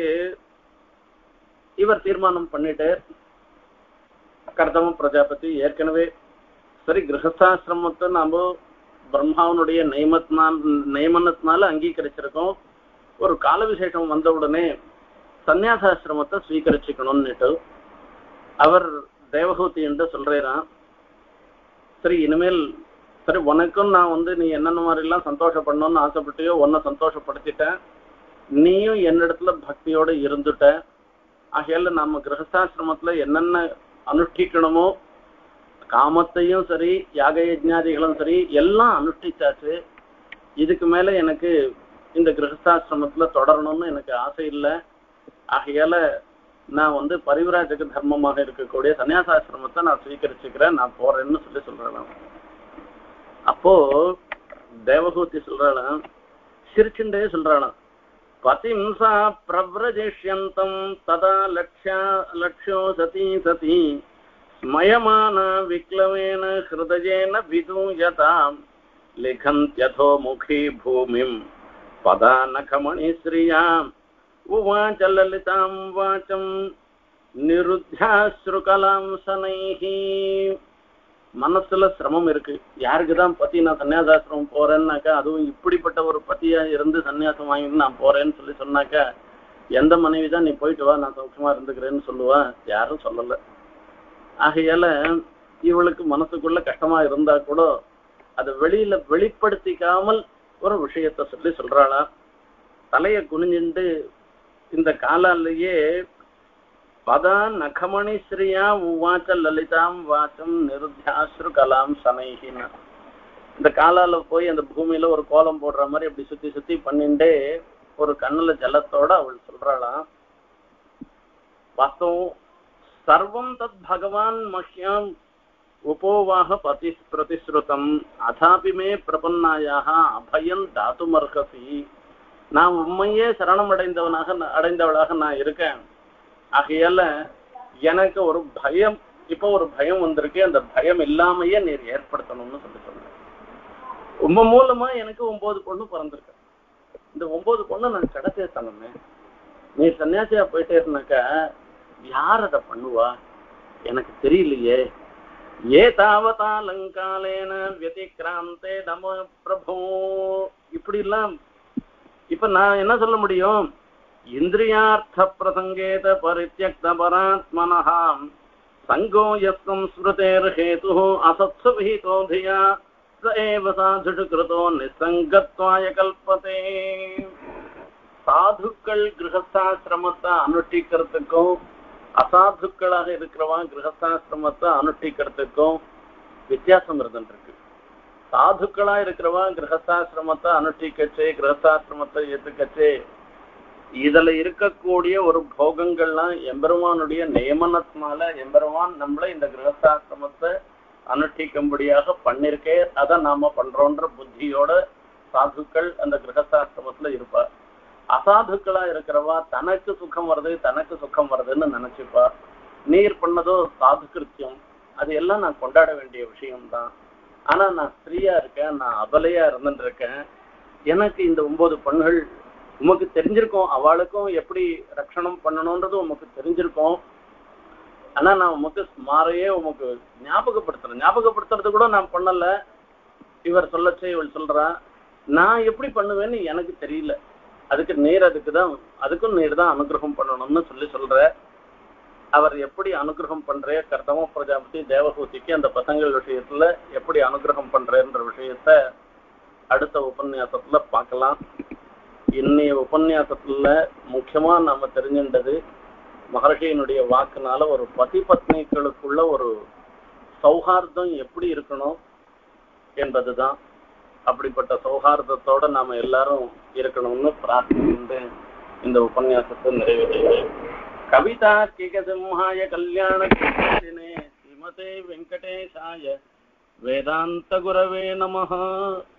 இவர் தீர்மானம் பண்ணிட்டு, கர்தம பிரஜாபதி ஏற்கனவே சரி கிரகஸ்தாசிரமத்தை நாம பிரம்மாவனுடைய நியமனத்தினால அங்கீகரிச்சிருக்கோம். ஒரு கால விசேஷம் வந்த உடனே சன்னியாசாசிரமத்தை ஸ்வீகரிச்சுக்கணும்னுட்டு அவர் தேவகூதி என்று சொல்றான். சரி இனிமேல் சரி உனக்கும் நான் நீ என்னென்ன மாதிரி எல்லாம் சந்தோஷப்படணும்னு ஆசைப்பட்டியோ உன்னை சந்தோஷப்படுத்திட்டேன். நீயும் என்னிடத்துல பக்தியோட இருந்துட்ட. ஆகையால நாம கிரகஸ்தாசிரமத்துல என்னென்ன அனுஷ்டிக்கணுமோ காமத்தையும் சரி யாக யஜ்ஞாதிகளும் சரி எல்லாம் அனுஷ்டிச்சாச்சு. இதுக்கு மேல எனக்கு இந்த கிரகஸ்தாசிரமத்துல தொடரணும்னு எனக்கு ஆசை இல்லை. ஆகையால நான் பரிவிராஜக தர்மமாக இருக்கக்கூடிய சன்னியாசாசிரமத்தை நான் ஸ்வீகரிச்சுக்கிறேன், நான் போறேன்னு சொல்றாளாம். அப்போ தேவகூதி சொல்றாளாம், சிரிச்சுண்டே சொல்றாளாம், பதிம்சா பிரவ்ரஜேஷ்யந்தம் ததா லக்ஷ்யோ சதி சதி ஸ்மயமான விக்லவேன ஹிருதயேன விதூயதாம் லிகந்த்யதோ முகி பூமிம் பதாநகமணி ஸ்ரீயாம் உவாச்ச லலிதாம் வாச்சம் நிருத்யாஸ்ருகலாம் சனைஹி. மனசுல சிரமம் இருக்கு. யாருக்குதான் பத்தி நான் சன்னியாசாசிரமம் போறேன்னாக்கா, அதுவும் இப்படிப்பட்ட ஒரு பத்தியா இருந்து சன்னியாசம் வாங்கிட்டு நான் போறேன்னு சொன்னாக்கா, எந்த மனைவிதான் நீ போயிட்டு வா நான் சௌக்கியமா இருந்துக்கிறேன்னு சொல்லுவா? யாரும் சொல்லல. ஆகையால இவளுக்கு மனசுக்குள்ள கஷ்டமா இருந்தா கூட அதை வெளியில வெளிப்படுத்திக்காமல் ஒரு விஷயத்த சொல்றாளா. தலைய குனிஞ்சுண்டு இந்த காலாலேயே பதா நகமணி ஸ்ரீயா உவாச்ச லலிதாம் வாச்சம் நிருத்யாஸ்ரு கலாம் சனைஹின்னு இந்த காலால போய் அந்த பூமியில ஒரு கோலம் போடுற மாதிரி அப்படி சுத்தி சுத்தி பண்ணிண்டே ஒரு கண்ணுல ஜலத்தோட அவள் சொல்றாளாம், வாஸ்தவம் சர்வம் தத் பகவான் மஹ்யம் உபோவாக பிரதிஸ்ருதம் அதாபிமே பிரபன்னாயாக அபயம் தாத்துமர்ஹசி. நான் உண்மையே சரணம் அடைந்தவளாக நான் இருக்கேன். ஆகையால எனக்கு ஒரு பயம், இப்போ ஒரு பயம் வந்திருக்கு, அந்த பயம் இல்லாமையே நீர் ஏற்படுத்தணும்னு சொன்னேன். உங்க மூலமா எனக்கு 9 பொண்ணு பிறந்திருக்கு. இந்த 9 பொண்ணு நான் கிடைச்சே தனமே. நீ சன்னியாசியா போயிட்டே இருந்தாக்கா யார் அதை பண்ணுவா எனக்கு தெரியலையே. ஏ தாவதா லங்காலேன வியதிக்ராந்தே நம பிரபு. இப்படி எல்லாம் இப்ப நான் என்ன சொல்ல முடியும்? இந்திரியார்த்த பிரசங்கேத பரித்யக்த பராத்மனஹாம் சங்கோ யஸ்தம் ஸ்ருதேர் ஹேது அசத்சு விஹிதோ தியா ச ஏவ சாதுஷு கிருதோ நிசங்கத்வாய கல்பதே. சாதுக்கள் கிரகஸ்தாசிரமத்தை அனுஷ்டிக்கிறதுக்கும் அசாதுக்களாக இருக்கிறவன் கிரகஸ்தாசிரமத்தை அனுஷ்டிக்கிறதுக்கும் வித்தியாசம் இருந்துருக்கு. சாதுக்களா இருக்கிறவன் கிரகஸ்தாசிரமத்தை அனுஷ்டிக்கச்சே கிரகஸ்தாசிரமத்தை ஏத்துக்கச்சே இதுல இருக்கக்கூடிய ஒரு போகங்கள்லாம் எம்பெருமானுடைய நியமனத்தினால எம்பெருமான் நம்மள இந்த கிரகஸ்தாசிரமத்தை அனுஷ்டிக்கும்படியாக பண்ணிருக்கே, அதை நாம பண்றோன்ற புத்தியோட சாதுக்கள் அந்த கிரகஸ்தாசிரமத்துல இருப்பார். அசாதுக்களா இருக்கிறவா தனக்கு சுகம் வருதுன்னு நினைச்சுப்பா. நீர் பண்ணதோ சாது கிருத்தியம், அது எல்லாம் நான் கொண்டாட வேண்டிய விஷயம்தான். ஆனா நான் ஸ்திரீயா இருக்கேன், நான் அபலையா இருந்துட்டு இருக்கேன். எனக்கு இந்த 9 பெண்கள் உமக்கு தெரிஞ்சிருக்கும், அவளுக்கும் எப்படி ரட்சணம் பண்ணணும்ன்றது உமக்கு தெரிஞ்சிருக்கும். ஆனா நான் உமக்கு ஸ்மாரையே உமக்கு ஞாபகப்படுத்துறது கூட நான் பண்ணல. இவர் சொல்லச்சே இவள் சொல்றா, நான் எப்படி பண்ணுவேன்னு எனக்கு தெரியல. அதுக்கும் நீர் தான் அனுகிரகம் பண்ணணும்னு சொல்ற. அவர் எப்படி அனுகிரகம் பண்றே கர்தம பிரஜாபதி தேவகூதிக்கு அந்த பசங்கள் விஷயத்துல எப்படி அனுகிரகம் பண்றேன்ற விஷயத்த அடுத்த உபன்யாசத்துல பார்க்கலாம். இன்னைய உபன்யாசத்துல முக்கியமா நாம தெரிஞ்சின்றது மகர்ஷியினுடைய வாக்குனால ஒரு பதி பத்னிகளுக்குள்ள ஒரு சௌஹார்தம் எப்படி இருக்கணும் என்பதுதான். அப்படிப்பட்ட சௌஹார்தத்தோட நாம எல்லாரும் இருக்கணும்னு பிரார்த்தனை இந்த உபன்யாசத்தை நிறைவேற்றுகிறேன். கவிதா கிக சிம்ஹாய கல்யாண ஸ்ரீமதே வெங்கடேசாய वेदान्तगुरवे नमः।